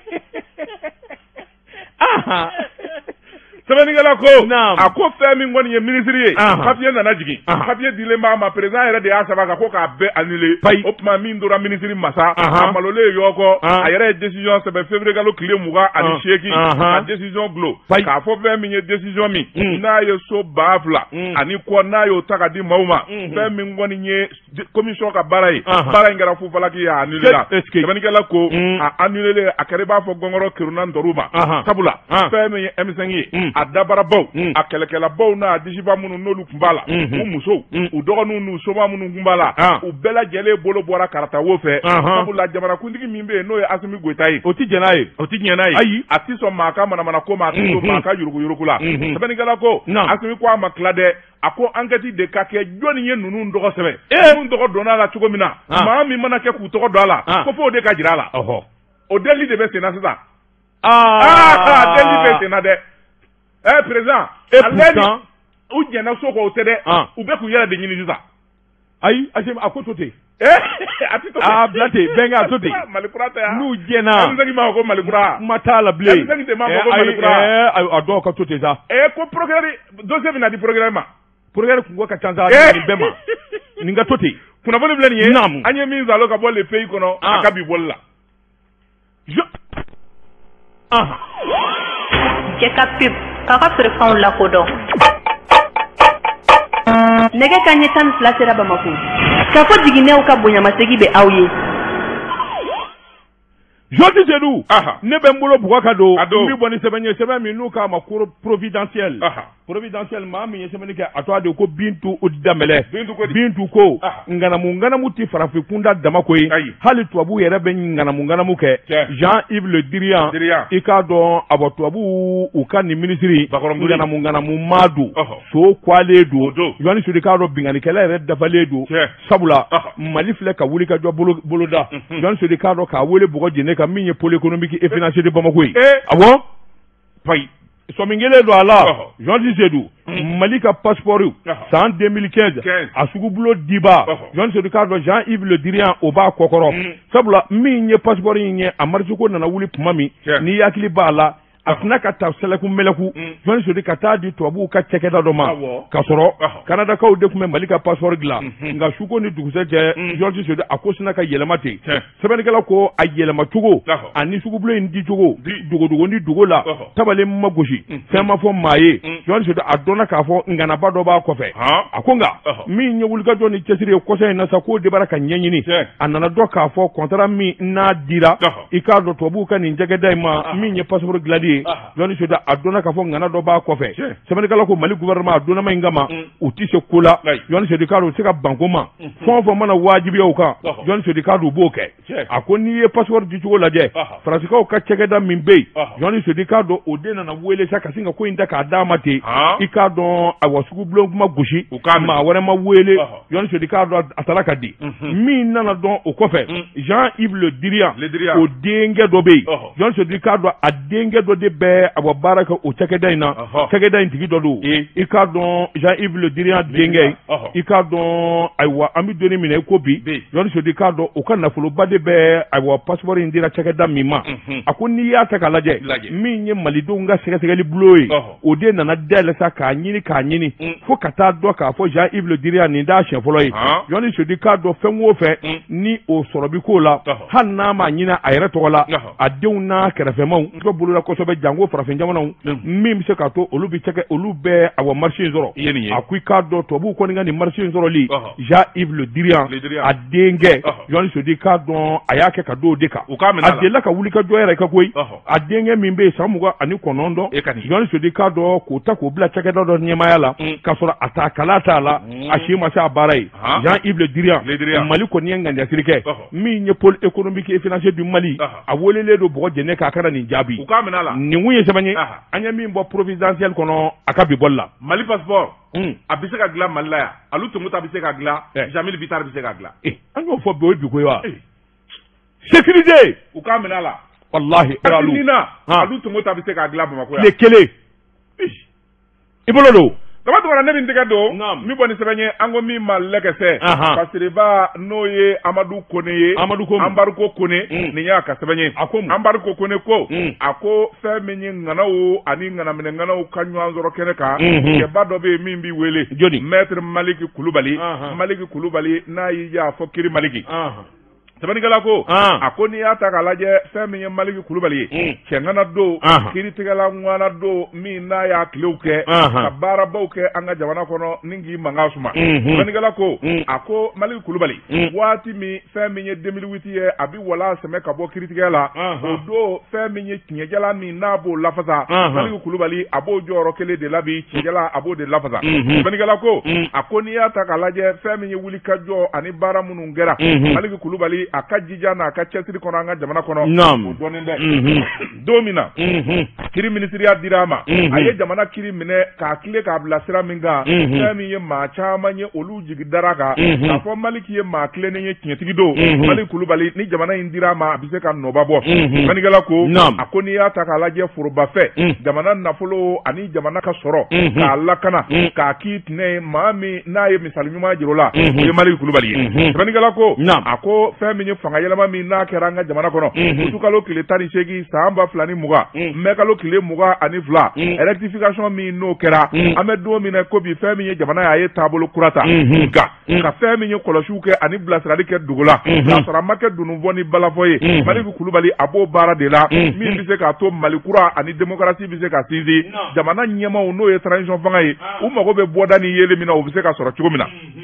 sɛbɛnnikɛla ko a ko fɛn min kɔni ye ministre ye papier nana jigin papier dilen b'a ma président yɛrɛ de y'a sɛbɛn kan ko k'a bɛɛ annulé o tuma min tora ministre masa a malolen yɔrɔ kɔ a yɛrɛ ye décision sɛbɛn février kalo tile mugan ani seegin ka décision gulo k'a fɔ fɛn min ye décision min n'a ye so ba fila ani kɔ n'a y'o ta ka di maaw ma fɛn min kɔni ye commission ka baara ye baara in kɛra fufalaki y'a annulé la sɛbɛnnikɛla ko a annulé a kɛra i b'a fɔ gɔngɔrɔ kiruna ndɔrɔ ma sabula fɛn min ye M cinq ye a dabarabaw a kɛlɛkɛlabaw n'a disiba minnu n'olu tun b'a la u musow u dɔgɔninw n'u soma minnu tun b'a la u bɛɛ lajɛlen bolo bɔra karata wo fɛ sabula jamanakuntigi min bɛ yen n'o ye Asimi Goyita ye o ti jɛn n'a ye o ti ɲɛ n'a ye ayi a ti sɔn maa ka manamana ko ma a ti sɔn maa ka yuruguyurugu la sɛbɛnnikɛla ko Asimi ko a ma tila dɛ a ko enquête de ka kɛ jɔnni ye ninnu tɔgɔ sɛbɛn ninnu tɔgɔ donna a la cogo min na maa min mana kɛ k'u tɔgɔ don a la ko fo o de ka jira a la o deli de bɛ senna sisan aa deli bɛ senna dɛ eh président et pourtant u jɛnna so k'o tɛ dɛ u bɛ k'u yɛrɛ de ɲini sisan ayi Asimi a ko to ten a ti to ten a bila ten bɛnkɛ a to ten malikura tɛ yan n'u jɛnna M cinq m'a fɔ ko malikura kuma t'a la bilen M cinq tɛ m'a fɔ ko malikura a dɔw ka to ten sa eh ko procureur dossier bɛ na di procureur ma procureur kun ko ka ca sa nin bɛɛ ma nin ka to ten kunnafoni filɛ nin ye an ye min zalo ka bɔ le pays kɔnɔ a ka bi bɔli la cɛ ka pep k'a ka feerefɛnw lakodɔn nɛgɛ kanɲɛ tan ni fila sera Bamako k'a fɔ jiginɛw ka bonyamasegi bɛ aw ye Joti Sedou ne bɛ n bolo bugɔ ka don n bɛ bɔ ni sɛbɛn ye sɛbɛn min n'u k'a ma ko providentiel providentiel maa min ye sɛbɛnni kɛ a tɔgɔ de ko Bintu Damɛlɛ Bintu ko nganamu nganamu ti farafin kunda dama ko ye hali tubabu yɛrɛ bɛ nganamu nganamu kɛ Jean-Yves Le Drian i k'a dɔn a bɔ tubabu u ka nin minisiri nganamu nganamu Madu so kwalen don Yohani Sodi k'a dɔn binganikɛla yɛrɛ dafalen don sabula Mali filɛ ka wuli ka jɔ boloda Yohani Sodi k'a dɔn k'a wele bɔgɔ jɛnɛ ka min ye pôle économique et financier de Bamako ye awɔ payi sɔmin kelen don a la Yohani Sodi Mali ka passeport san deux mille quinze a sugubulo diba Yohani Sodi k'a dɔn Jean-Yves Le Drian o b'a kɔkɔrɔ sabula min ye passeport in ye a marché ko nana wuli tuma min ni hakili b'a la a tɛna ka taa sɛlɛku mɛlɛku Yohani Sodi ka taa di tubabuw ka cɛkɛda dɔ ma ka sɔrɔ Kanadakaw de tun bɛ Mali ka passeport dilan nka suko ni dugusɛ cɛ Yohani Sodi a ko sina ka yɛlɛma ten sɛbɛnnikɛla ko a yɛlɛma cogo ani sugubulo in di cogo dogodogo ni dogo la tabalen ma gosi fɛn ma fɔ maa ye Yohani Sodi a dɔnna k'a fɔ nganaba dɔ b'a kɔfɛ a ko nka min ye wulikajɔ ni cɛsiri ye kɔsɔn in na sa k'o de b'a ka ɲɛɲini a nana dɔ k'a fɔ contrat min n'a dira i k'a dɔn tubabuw ka nin cɛkɛda in ma min ye passeport dilanli Yohani Sodi a donna k'a fɔ ngana dɔ b'a kɔfɛ sɛbɛnnikɛla ko Mali gouvernement a donnama in kama u ti se ko la Yohani Sodi k'a dɔn u se ka banko ma fɛn o fɛn mana waajibiya u kan Yohani Sodi k'a dɔn u b'o kɛ a ko n'i ye passeport di cogo lajɛ Faransikaw ka cɛkɛda min bɛ yen Yohani Sodi k'a dɔn o de nana wele sa ka sin ka ko in ta k'a d'a ma ten i k'a dɔn a wa sugubulon kuma gosi maa wɛrɛ ma wele Yohani Sodi k'a dɔn a taara ka di min nana dɔn o kɔfɛ Jean-Yves Le Drian o denkɛ dɔ bɛ yen Yohani Sodi k'a dɔn a denkɛ dɔ de bɛ a bɔ baara kɛ o cɛkɛda in na cɛkɛda in tigi dɔ don i k'a dɔn Jean-Yves Le Drian denkɛ i k'a dɔn ayiwa an bɛ donni minɛ i ko bi Yohani Sodi k'a dɔn o ka nafoloba de bɛ ayiwa passeport in dira cɛkɛda min ma a ko n'i y'a ta k'a lajɛ min ye malidenw ka sɛgɛsɛgɛli bulon ye o de nana dayɛlɛ sa k'a ɲini k'a ɲini fo ka taa dɔn k'a fɔ Jean-Yves Le Drian nin t'a siɲɛ fɔlɔ ye Yohani Sodi k'a dɔn fɛn o fɛn ni o sɔrɔ bi k'o la hali n'a ma ɲina a yɛrɛ tɔgɔ la a denw n'a kɛrɛfɛmaw ka bolola kosɛbɛ jango farafin jamanaw min bɛ se k'a to olu bɛ cɛkɛ olu bɛɛ a wa marché in sɔrɔ a ko i k'a dɔn tubabuw kɔni ka nin marché in sɔrɔli Jean-Yves Le Drian a denkɛ Yohani Sodi k'a dɔn a y'a kɛ ka don o de kan a delila ka wuli ka jɔ yɛrɛ ka koyi a denkɛ min bɛ yen san mugan ani kɔnɔntɔn Yohani Sodi k'a dɔn k'o ta k'o bila cɛkɛda dɔ ɲɛmaya la k'a sɔrɔ a t'a kala t'a la a si ma se a baara ye Jean-Yves Le Drian Mali kɔni ye ŋaniyansiri kɛ min ye pôle économique et financier du Mali a welelen don bɔgɔ jɛnɛ k'a kana nin jaabi nin kun ye sɛbɛn ye an ye min bɔ providentiel kɔnɔ a ka bi bɔli la Mali passeport a bɛ se ka dilan Mali la yan alu Tumuta bɛ se ka dilan Jamil Bitar bɛ se ka dilan an y'o fɔ bi o ye bi ko ye wa sécurité u k'a minɛ a la walahi Nina alu Tumuta bɛ se ka dilan Bamakɔ yan le kelen i bolo don dama tɔgɔ ne bɛ n tɛgɛ don min bɔ ni sɛbɛn ye an ko min ma lɛkɛsɛ Kasiriba n'o ye Amadu Kone ye Anbariko Kone nin y'a ka sɛbɛn ye Anbariko Kone ko a ko fɛn min ye ŋanaw ani ŋanaminɛ ŋanaw ka ɲɔgɔn sɔrɔ kɛnɛ kan cɛba dɔ bɛ yen min b'i wele Maître Maliki Kulubali Maliki Kulubali n'a y'i ja fɔ Kiri Maliki sɛbɛnnikɛla ko a ko n'i y'a ta k'a lajɛ fɛn min ye Maliki Kulubali ye cɛŋana don kiiritigɛla ŋwana don min n'a y'a tilew kɛ ka baarabaw kɛ an ka jamana kɔnɔ ni k'i mankan suma sɛbɛnnikɛla ko a ko Maliki Kulubali waati min fɛn min ye deux mille huit ye a bi wala sɛmɛ ka bɔ kiiritigɛ la o don fɛn min ye tiɲɛjala min n'a b'o lafasa Maliki Kulubali a b'o jɔyɔrɔ kelen de la bi tiɲɛjala a b'o de lafasa sɛbɛnnikɛla ko a ko n'i y'a ta k'a lajɛ fɛn min ye wulikajɔ ani baara minnu kɛra Maliki Kulubali a ka jija n'a ka cɛsiri kɔnɔ an ka jamana kɔnɔ o dɔnnen dɛ don min na kiri minisiriya dira a ma a ye jamana kiri minɛ k'a tile k'a bila sira min kan fɛn min ye maa caman ye olu jigi dara kan k'a fɔ Maliki ye maa tilennen ye tiɲɛtigi don Maliki Kulubali ni jamana in dira a ma a bɛ se ka nɔba bɔ sɛbɛnnikɛla ko a ko n'i y'a ta k'a lajɛ foroba fɛ jamana nafolo ani jamana ka sɔrɔ k'a lakana k'a k'i tinɛ ye maa min n'a ye misali ɲuman jira o la o ye Maliki Kulubali ye sɛbɛnnikɛla ko a ko fɛn min ye fanga yɛlɛma min n'a kɛra an ka jamana kɔnɔ utu kalo tile tan ni seegin san ba fila ni mugan mɛ kalo tile mugan ani fila rectification min n'o kɛra an bɛ don min na ko bi fɛn min ye jamana y'a ye taabolo kura ta nka ka fɛn min ye kɔlɔsiw kɛ ani bilasirali kɛ dugu la k'a sɔrɔ a ma kɛ dununfɔ ni balafɔ ye Maliki Kulubali a b'o baara de la min bɛ se k'a to Mali kura ani démocratie bɛ se ka sinsin jamana ɲɛmaw n'o ye transition fanga ye u mago bɛ bɔda ni yeli min na o bɛ se ka sɔrɔ cogo min na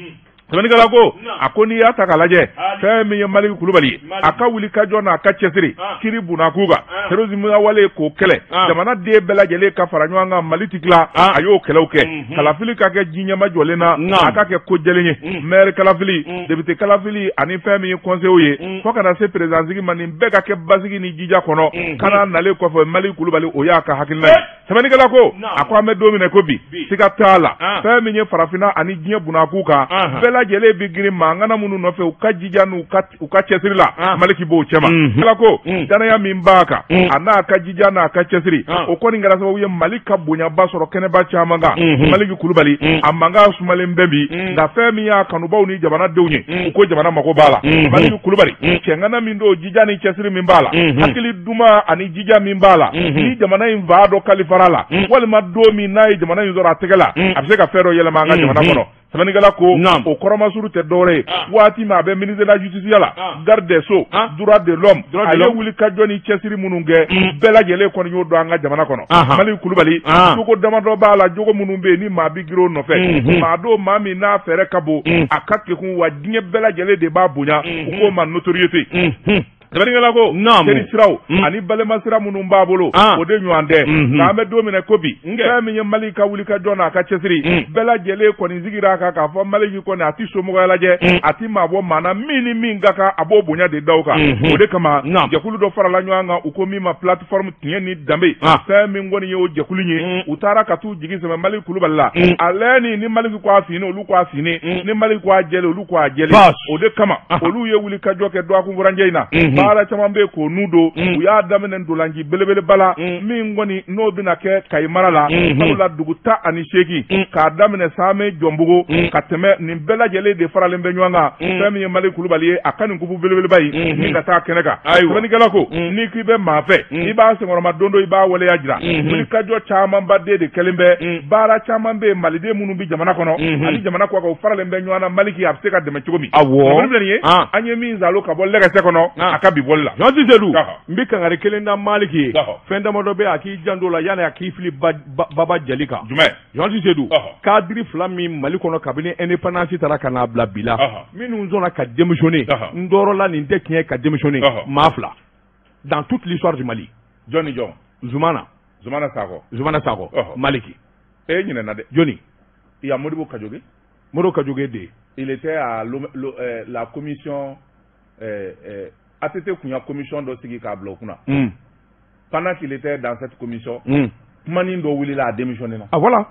sɛbɛnnikɛla ko a ko n'i y'a ta k'a lajɛ fɛn min ye Maliki Kulubali a ka wuli ka jɔ n'a ka cɛsiri kiri bunnaku kan terrorisme ka wale k'o kɛlɛ jamana den bɛɛ lajɛlen ka fara ɲɔgɔn kan Mali ti tila a y'o kɛlɛw kɛ kalafili ka kɛ ji ɲɛma jɔlen na a ka kɛ ko jɛlen ye maire kalafili député kalafili ani fɛn min ye conseiller ye fo kana se président sigi ma nin bɛɛ ka kɛ basigi ni jija kɔnɔ kana nalen kɔfɛ Maliki Kulubali o y'a ka hakilina ye sɛbɛnnikɛla ko a ko an bɛ don min na ko bi siga t'a la fɛn min ye farafinna ani diɲɛ bunnaku kan bɛɛ lajɛlen bi girin mankana minnu nɔfɛ u ka jija n'u ka u ka cɛsiri la Maliki b'o cɛma kɛla ko danaya min b'a kan a n'a ka jija n'a ka cɛsiri o kɔni kɛra sababu ye Mali ka bonyaba sɔrɔ kɛnɛba caman kan Maliki Kulubali a mankan sumalen bɛɛ bi nka fɛn min y'a kanubaw ni jamanadenw ye u ko jamana mago b'a la Maliki Kulubali cɛŋana min don jija ni cɛsiri min b'a la hakili duman ani jija min b'a la ni jamana in va dɔ kalifara la walima don min n'a ye jamana in sɔrɔ a tɛgɛ la a bɛ se ka fɛn dɔ yɛlɛma an ka jamana kɔnɔ sɛbɛnnikɛla ko o kɔrɔmasuru tɛ dɔwɛrɛ ye waati min a bɛ ministre de la justice la garde des sceaux droit de l'homme a ye wuli ka jɔ ni cɛsiri minnu kɛ bɛɛ lajɛlen kɔni y'o dɔn an ka jamana kɔnɔ Maliki Kulubali jogo damadɔ b'a la jogo minnu bɛ yen ni maa bi girin o nɔfɛ maa don maa min n'a fɛɛrɛ ka bon a ka kekun wa diɲɛ bɛɛ lajɛlen de b'a bonya u k'o ma notoriété sɛbɛnnikɛla ko teri siraw ani balema sira minnu b'a bolo o de ɲɔgɔn tɛ nka an bɛ don min na ko bi fɛn min ye Mali ka wuli ka jɔ n'a ka cɛsiri bɛɛ lajɛlen kɔni sigira a kan k'a fɔ Maliki kɔni a ti somɔgɔya lajɛ a ti maa bɔ maa na min ni min ka kan a b'o bonya de da o kan o de kama jɛkulu dɔ farala ɲɔgɔn kan u ko min ma plateforme tiɲɛ ni danbe fɛn min kɔni ye o jɛkulu ye u taara ka t'u jigi sɛbɛn Maliki Kulubali la ale ni ni Maliki ko a fini olu ko a fini ni Maliki ko a jɛlen olu ko a jɛlen o de kama olu ye wuli ka jɔ kɛ dɔgɔkun furanjɛ in na baara caman bɛ k'o nu don u y'a daminɛ ndolanci belebeleba la min kɔni n'o bɛna kɛ Kayi mara la sabula dugu tan ani seegin k'a daminɛ Samɛ Jɔnbugu ka tɛmɛ nin bɛɛ lajɛlen de faralen bɛ ɲɔgɔn kan fɛn min ye Maliki Kulubali ye a ka nin kubu belebeleba yi min ka taa kɛnɛ kan sɛbɛnnikɛla ko n'i k'i bɛ maa fɛ i b'a senkɔrɔma don dɔ i b'a waleya jira wuli ka jɔ camanba den de kɛlen bɛ baara caman bɛ yen maliden minnu bɛ jamana kɔnɔ ani jamana kɔ kan o faralen bɛ ɲɔgɔn na Maliki a bɛ se ka dɛmɛ cogo min awɔ nin ye an ye min zalo ka bɔ lɛgɛsɛ kɔnɔ a ka bi bɔli la Jɔnti Sedu n bɛ kangari kelen da Maliki ye fɛn damadɔ bɛ a k'i janto la yanni a k'i fili Baba Jali kan jumɛn Jɔnti Sedu kadiri fila min Mali kɔnɔ kabini indépendance taara ka n'a bila bi la minnu sɔnna ka démissionner n dɔrɔla nin tɛ tiɲɛ ka démissionner maa fila dans toute l'histoire du Mali jɔn ni jɔn Zumana Zumana Sakɔ Zumana Sakɔ Maliki e ɲinɛna dɛ jɔnni il y a Modibo Kajoge Modibo Kajoge de il était à euh, la commission euh, euh, A T T kun ya commission dɔ sigi k'a bila o kunna pendant qu'il était dans cette commission kumanin dɔ wulila a démissionné na ah voilà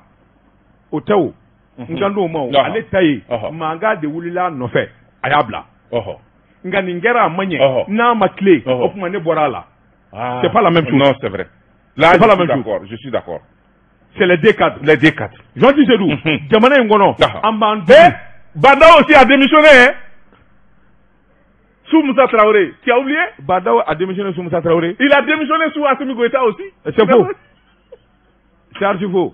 o tɛ o n kan t'o ma o ale ta ye mankan de wulila a nɔfɛ a y'a bila nka nin kɛra a ma ɲɛ n'a ma tile o tuma ne bɔra a la c'est pas la même chose non c'est vrai là je suis d'accord je suis d'accord c'est les deux cadres les deux cadres Jɔnti Sedu jamana in kɔnɔ an b'an dɛ Bada aussi a démissionné hein sous Moussa Traoré. Tu as oublié? Badawi a démissionné sous Moussa Traoré. Il a démissionné sous Assimi Goïta aussi. C'est faux. C'est archi faux.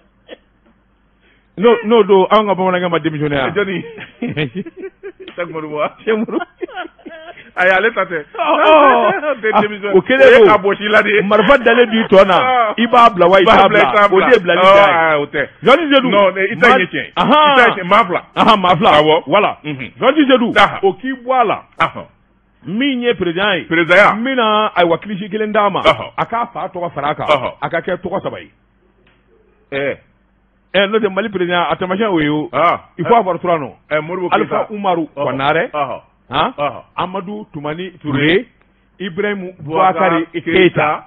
Non, non, non, on va pas m'a démissionné. Johnny. C'est moi. C'est moi. Aïe, allez, tate. Oh, ok, les gars. Marfa d'aller du tona. Iba bla, wa iba bla. Ode bla, ah, ok. Johnny Zedou. Non, il t'a dit tiens. Il t'a dit mafla. Ah, mafla. Voilà. Johnny Zedou. Ok, voilà. Min ye président ye président min na ayiwa kilisi kelen d'a ma a k'a fa tɔgɔ fara a kan a ka kɛ tɔgɔ saba ye ɛɛ ɛɛ n'o tɛ Mali président a taamasiyɛn o ye o il faut avoir trois noms Alifa Umaru Konare han Amadu Tumani Touré Ibrahim Boubacar Keita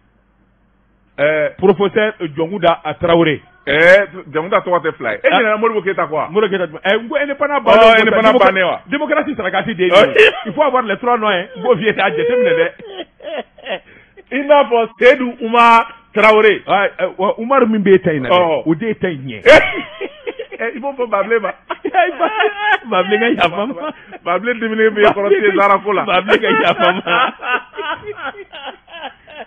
ɛɛ professeur Jɔnkuda Traoré ɛɛ Jɔnkuda tɔgɔ tɛ fila ye e ɲinɛna Modibo Keita quoi Modibo Keita ɛɛ n ko indépendant bannen oh indépendant bannen wa démocratie sarakati de ye il faut avoir les trois noms hein b'o f'i ye a jateminɛ dɛ i n'a fɔ Seydou Oumar Traoré Umaru min b'e ta in na dɛ o de ye ta in ɲɛ il faut fɔ Babilé ma Babilé ka yafa n ma Babilé diminen bɛ kɔrɔ Sezara ko la Babilé ka yafa n ma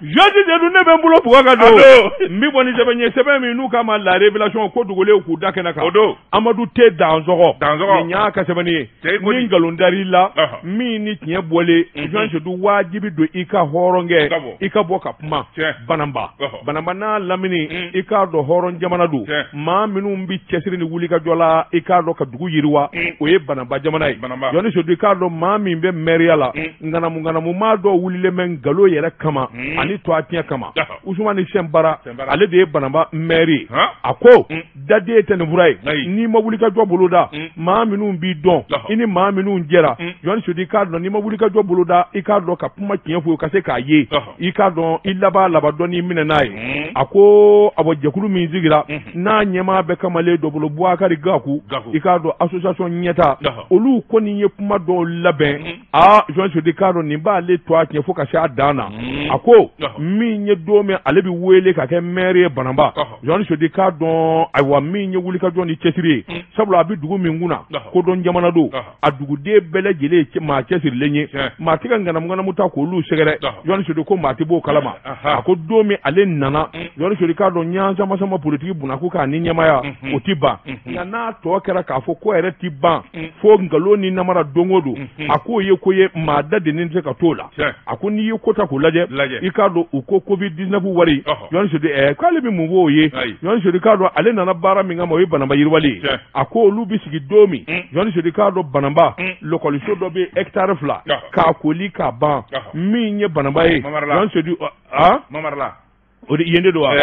Jodi de ne be mbulo buga ka do mbi boni sebe nye sebe mi nu kama la révélation ko dugole ku dakena ka odo Amadou te danzogo danzogo nya ka sebe ni ni ngalondari la mi ni tie bole Jean je du wajibi do ika horonge ika boka puma banamba banamba na lamini ika do horon jamana du ma minu mbi chesiri ni wuli ka jola ika do ka dugu yiriwa o ye banamba jamana yi yoni je du ika do ma mi be meria la ngana mu ngana mu ma do wuli le men galo yere kama ani to atia kama Usmani Sembara ale de banamba meri ako dade tene burai ni ma wuli ka jo boloda ma minu mbi don ini ma minu njera yoni je du ika do ni ma wuli ka jo boloda ika do ka puma tienfu ka se ka ye ika do ilaba laba doni mine nai ako abo jekulu min zigira na nyema be kamale do bolo buakari gaku ika do association nyeta olu ko ni ye puma do laben a Jean Jodi Karo ni ba le to tienfu ka sha dana ako mi nye do me ale bi wele ka ke mere banamba Jean Jodi Karo aywa mi nye wuli ka do ni chesiri sabula abi dugu minguna ko don jamana do adugu de bele gele ma chesiri lenye ma tika ngana mungana muta ko lu segere Jean Jodi ko ma tibo kalama ako do me ale nana Jean Jodi Karo nyanza masama politique bunaku ka ni nyamaya otiba na na to kera ka fo ko ere tiba fo ngalo ni namara dongodo ako ye ko ye ma dade ni nse ka tola ako ni ye kota ko laje ikado uko covid nineteen wari Jean Jodi e ko ale bi mu wo ye Jean Jodi Karo ale nana bara mi ngama we banamba yirwali ako lu bi sigi domi Jean Jodi Karo banamba localisation do be hectare fla ka ko li ka ban mi nye banamba ye Jean Jodi ah mamarla o de yende do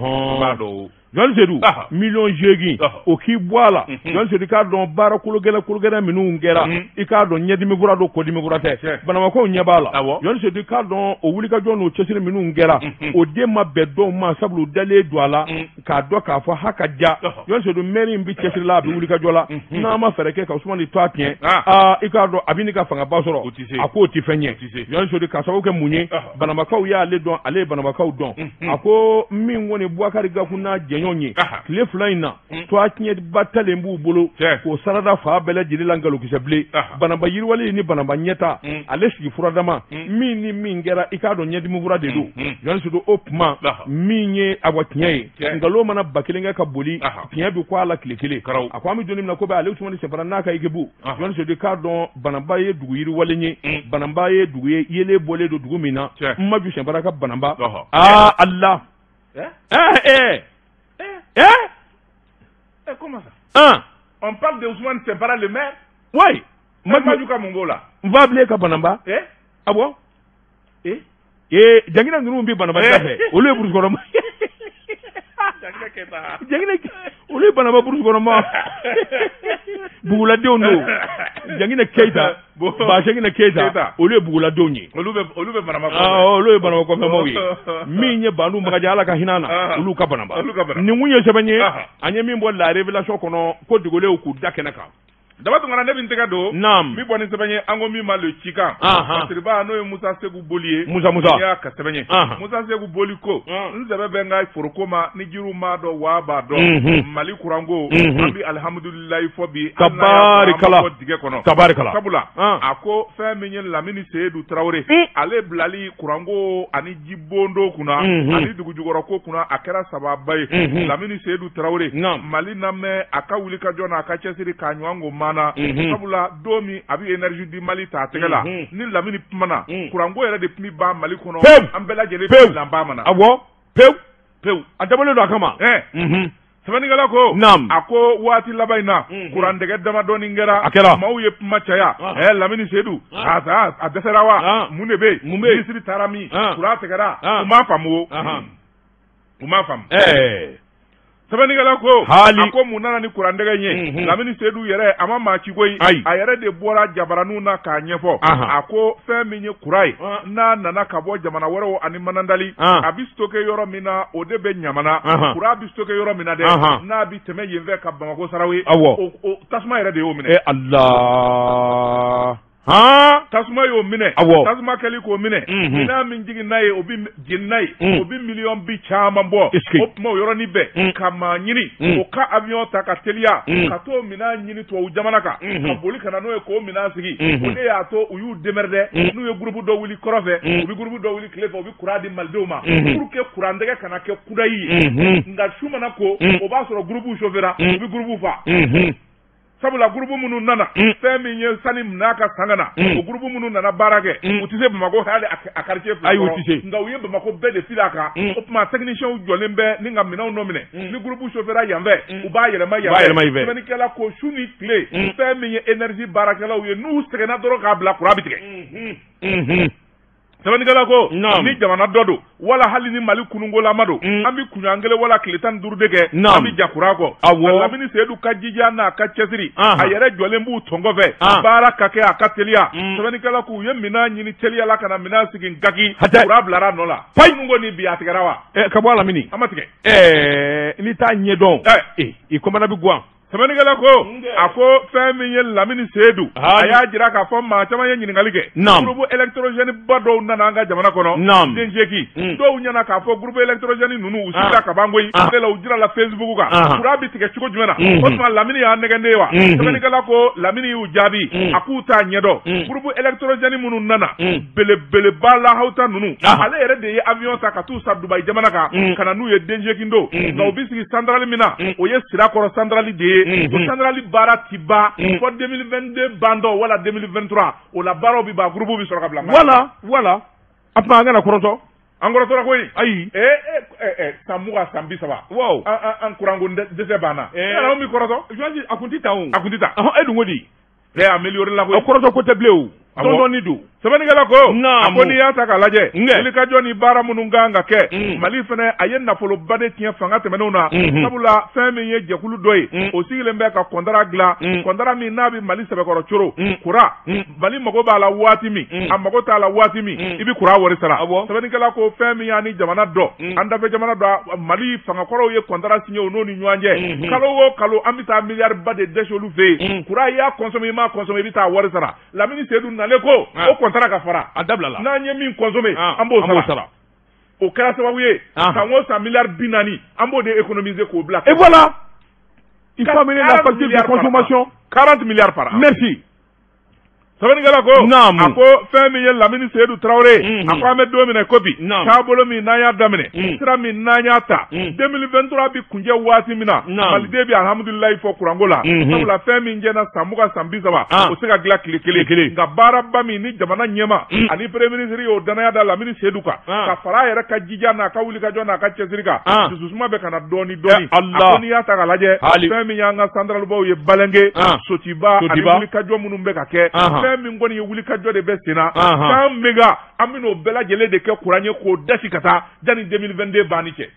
ah do Jean Sedou million jegi o ki boala Jean Sedou ka don bara kulu gela kulu gela minu ngera i ka don nyedi mi gura do ko di mi gura te bana ma ko nyabala Jean Sedou ka don o wuli ka don o chesire minu ngera o de ma bedo ma sablu dale douala ka do ka fo haka ja Jean Sedou meri mbi chesire la bi wuli ka jola na ma fereke ka usman di to atien ah i ka do abini ka fanga basoro ako ti fenye Jean Sedou ka sawo ke munye bana ma ko ya le don ale bana ma ko don ako min woni Bouakari Gakuna nyonyi le flaina to akinye batale mbu bolo ko sarada fa bele jilila ngalo kiseble banamba yirwali ni banamba nyeta alesi furadama mi ni mingera ikado nyedi muvura de do jonsu do opma minye abwakinye ngalo mana bakilenga ka boli tinya bi kwa la kilekele akwa mi doni na ko ba ale tumani se banana ka igebu jonsu de kado banamba ye dugu yirwali ni banamba ye dugu ye yele bole do dugu mina mmaju se baraka banamba ah Allah eh eh Eh? Eh, comment ça? Hein? On parle de Ousmane Sembara le maire? Oui. Majuka Mongola. Va appeler Kabanamba. Eh? Ah bon? Eh? Eh, Jangina Nurumbi Banaba Café. Au lieu de Bourgourama. Jangina Keta. Jangina au lieu de Banaba Bourgourama. Bougula Dono. Jangina Keita. Ba Jangina Keita. Au lieu de Bougula Doni. Au lieu de Banaba. Ah, au lieu de Banaba Kofamoui. Minye Banu Magala Kahinana. Ulu Kabanaba. Ni Munye Sabanye. Anyamimbo la révélation kono ko dugole oku dakenaka. D'abord, on a nebi nteka do. Nam. Mi boni sebenye ango mi ma le chika. Masiriba no Musa Segu Bolie. Musa Musa. Ya ka sebenye. Musa Segu Boliko. Nzebe benga forokoma ni jiru ma do wa ba do. Mali kurango. Ambi alhamdulillah fobi. Tabarikala. Tabarikala. Kabula. Ako fe minye Lamini Seydou Traoré. Ale blali kurango ani jibondo kuna. Ani dugu jugoro ko kuna akera sababai. Lamini Seydou Traoré. Mali name akawuli ka jona akachesiri kanywango ma sabula domi abi energie di Mali ta tegela ni Lamini pumana kurango yere de pmi ba Mali kono ambela jele lamba mana awo pew pew adabole do akama eh mhm sebenigala ko ako wati labaina kurandege dama doni ngera mauye puma chaya eh Lamini Seydou asa adeserawa munebe ministre tarami kurate gara uma famu uma fam eh Sebenigala ko ako munana ni kurandege nye Lamini Seydou yere ama machi goyi ayere de bora jabaranu na ka nyefo ako fe minye kurai na nana kabo jamana woro ani manandali abi stoke yoro mina odebe nyamana kura abi stoke yoro mina de na abi teme yinve ka Bamako Sarawi o tasma yere de o mine eh Allah ha tasuma y'o minɛ tasuma kɛli k'o minɛ mina min jigin n'a ye o bi jeni n'a ye o bi miliyɔn bi caman bɔ o tuma o yɔrɔnin bɛɛ ka maa ɲini o ka avion ta ka teliya ka t'o mina ɲini tubabu jamana kan ka boli ka na n'o ye k'o mina sigi o de y'a to u y'u démerdé n'u ye groupe dɔ wuli kɔrɔfɛ u bi groupe dɔ wuli tile fɛ u bi kuran di malidenw ma pour que kuran dɛgɛ kana kɛ kudayi ye nka su mana ko o b'a sɔrɔ groupe chauffera u bi groupe fa sabula groupe minnu nana fɛn min ye sani n'a ka sanga na o groupe minnu nana baara kɛ u tɛ se Bamako hali a quartier fila kɔrɔ nka u ye Bamako bɛɛ de fili a kan o tuma techniciens jɔlen bɛ ni ka minɛnw nɔ minɛ ni groupe chauffera yan fɛ u b'a yɛlɛma yan fɛ sɛbɛnnikɛla ko su ni tile fɛn min ye énergie baarakɛlaw ye n'u sɛgɛnna dɔrɔn k'a bila kuran bi tigɛ sɛbɛnnikɛla ko ni jamana dɔ don wala hali ni Mali kunungolama don an bi kunɲɔgɔn kelen wala tile tan ni duuru de kɛ an bi ja kuran kɔ Lamini Seyidu ka jija n'a ka cɛsiri a yɛrɛ jɔlen b'u tɔn kɔfɛ baara ka kɛ a ka teliya sɛbɛnnikɛla ko u ye minɛn ɲini teliya la ka na minɛn sigi Gaki kuran bilara nɔ la kunun ko ni bi a tigɛra wa ka bɔ Lamini a ma tigɛ n'i t'a ɲɛdɔn i kɔmana bi guwan sɛbɛnnikɛla ko a ko fɛn min ye Lamini Seyidu a y'a jira k'a fɔ maa caman ye ɲininkali kɛ groupe électrogène ba dɔw nana an ka jamana kɔnɔ den seegin dɔw ɲɛna k'a fɔ groupe électrogène ninnu u sira ka ban koyi ne la u jira la Facebook kan kuran bi tigɛ cogo jumɛn na o tuma Lamini y'a nɛgɛnden wa sɛbɛnnikɛla ko Lamini y'u jaabi a k'u t'a ɲɛdɔn groupe électrogène minnu nana belebeleba lahawuta ninnu ale yɛrɛ de ye avion ta ka t'u sa Dubayi jamana kan ka na n'u ye den seegin don nka u bi sigi centrale min na o ye Sirakɔrɔ centrale de ye o centrale baara ti ban fo deux mille vingt-deux bandɔ wala deux mille vingt-trois o la baaraw bi ban groupe bi sɔrɔ ka bila wala wala a tuma an kana kɔrɔtɔ an kɔrɔtɔra koyi ayi ee ee san mugan san bi saba waaw an kuranko dɛsɛ banna yala an mi kɔrɔtɔ joji a kun ti ta o a kun ti ta e dun ko di e amélioré la koyi a kɔrɔtɔ ko tɛ bilen o dɔɔni don sɛbɛnnikɛla ko a ko n'i y'a ta k'a lajɛ wulikajɔ ni baara minnu kan ka kɛ Mali fɛnɛ a ye nafoloba de tiɲɛ fanga tɛmɛnenw na sabula fɛn min ye jɛkulu dɔ ye o sigilen bɛ ka kɔntara dilan kɔntara min n'a bɛ Mali sɛbɛkɔrɔ coro kuran Mali mago b'a la waati min a mago t'a la waati min i bɛ kuran wari sara sɛbɛnnikɛla ko fɛn min y'a ni jamana dɔ an dafɛ jamana dɔ Mali fangakɔrɔw ye kɔntara signé o n'o ni ɲɔgɔn cɛ kalo o kalo an bɛ taa miliyari ba de dɛsɛ olu fɛ yen kuran i y'a consommé i m'a consommé i bɛ taa wari sara Lamini Seyidu nalen ko o kɔntara ka fara a dabila la n'an ye min consommé an b'o sara o kɛra sababu ye san o san miliyari bi naani an b'o de économiser k'o bila et voilà il faut amener la facture de consommation quarante milliards par an merci sɛbɛnnikɛla ko a ko fɛn min ye Lamini Seyidu Traoré a ko an bɛ don min na ko bi taabolo min n'an y'a daminɛ sira min n'an y'a ta deux mille vingt-trois bi kunjɛ waati min na maliden bi alhamdulilayi fɔ kuranko la sabula fɛn min jɛna san mugan san bi saba o se ka dilan tile kelen kelen nka baaraba min ni jamana ɲɛma ani premier ministre y'o danaya da Lamini Seyidu kan ka fara a yɛrɛ ka jija n'a ka wulikajɔ n'a ka cɛsiri kan dususuma bɛ ka na dɔɔni dɔɔni a ko n'i y'a ta k'a lajɛ fɛn min y'an ka santralibaw ye Balenge Sotiba ani wulikajɔ minnu bɛ ka kɛ fɛn min kɔni ye wulikajɔ de bɛ sen na san mega an bɛn'o bɛɛ lajɛlen de kɛ kuran ye k'o dasi ka taa yanni deux mille vingt-deux banni cɛ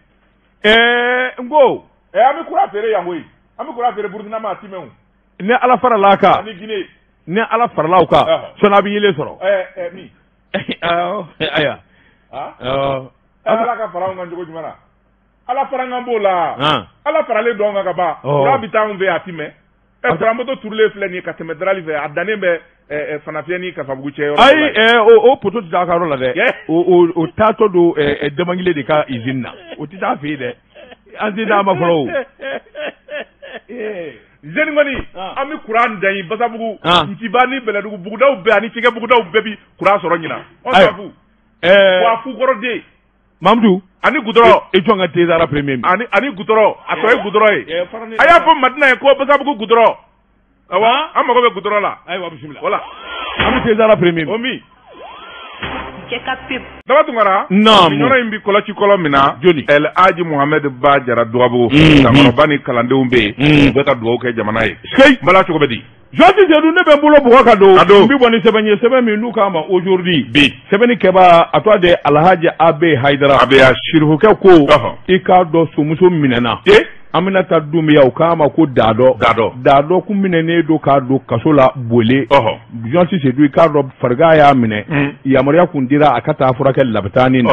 ɛɛ n ko ɛɛ an bɛ kuran feere yan koyi an bɛ kuran feere Burukina ma Timɛw ni Ala farala a kan ani Guinée ni Ala farala o kan sɔnni a bɛ yelen sɔrɔ ɛɛ ɛɛ min aya Ala ka fara anw kan cogo jumɛn na Ala fara an b'o la Ala faralen don an kan ka ban kuran bɛ taa anw fɛ yan a ti mɛn ɛ kuranmoto turulen filɛ nin ye ka tɛmɛ Darali fɛ a dannen bɛ Fanafiɲɛ ni Kasabugu cɛ yɔrɔ la ayi o o poto tɛ taa a ka yɔrɔ la dɛ o o taatɔ don Damangile de ka usine na o tɛ taa fɛ yen dɛ an tɛ d'a ma fɔlɔ o jeune kɔni an bɛ kuran dan yen Basabugu Ntiba ni Bɛlɛdugu bugudaw bɛɛ ani Cɛkɛ bugudaw bɛɛ bi kuran sɔrɔ ɲinan on s'en fout wa Fukɔrɔden Mamudu ani Goudron e jɔn ka Tezara premier mi ani ani Goudron a tɔ ye Goudron ye a y'a fɔ Madina ye ko Basabugu Goudron awɔ an mago bɛ Goudron la ayiwa bisimila voilà an bɛ Tezara premier mi o min Jɛka pip Daba Tunkara naamu yɔrɔ in bi kɔlɔsi kɔlɔ min na joli El Hadji Mohamed Ba Jara Dugabugu kankɔrɔba ni kalandenw bɛ yen u bɛ ka dugawu kɛ jamana ye bala cogo bɛ di Joati Seydou ne bɛ n bolo bɔgɔ ka don n bɛ bɔ ni sɛbɛn ye sɛbɛn min n'u k'a ma aujourd'hui bi sɛbɛnni kɛba a tɔgɔ de Alhaji Abe Hayidara Abe Sirifukɛ ko i k'a dɔn somuso minɛna an bɛna taa don min ya u k'a ma ko Dadɔ Dadɔ Dadɔ kun minɛnen don k'a don kaso la Bole Joati Seydou i k'a dɔn farigan y'a minɛ yamaruya kun dira a ka taa furakɛ Labitani na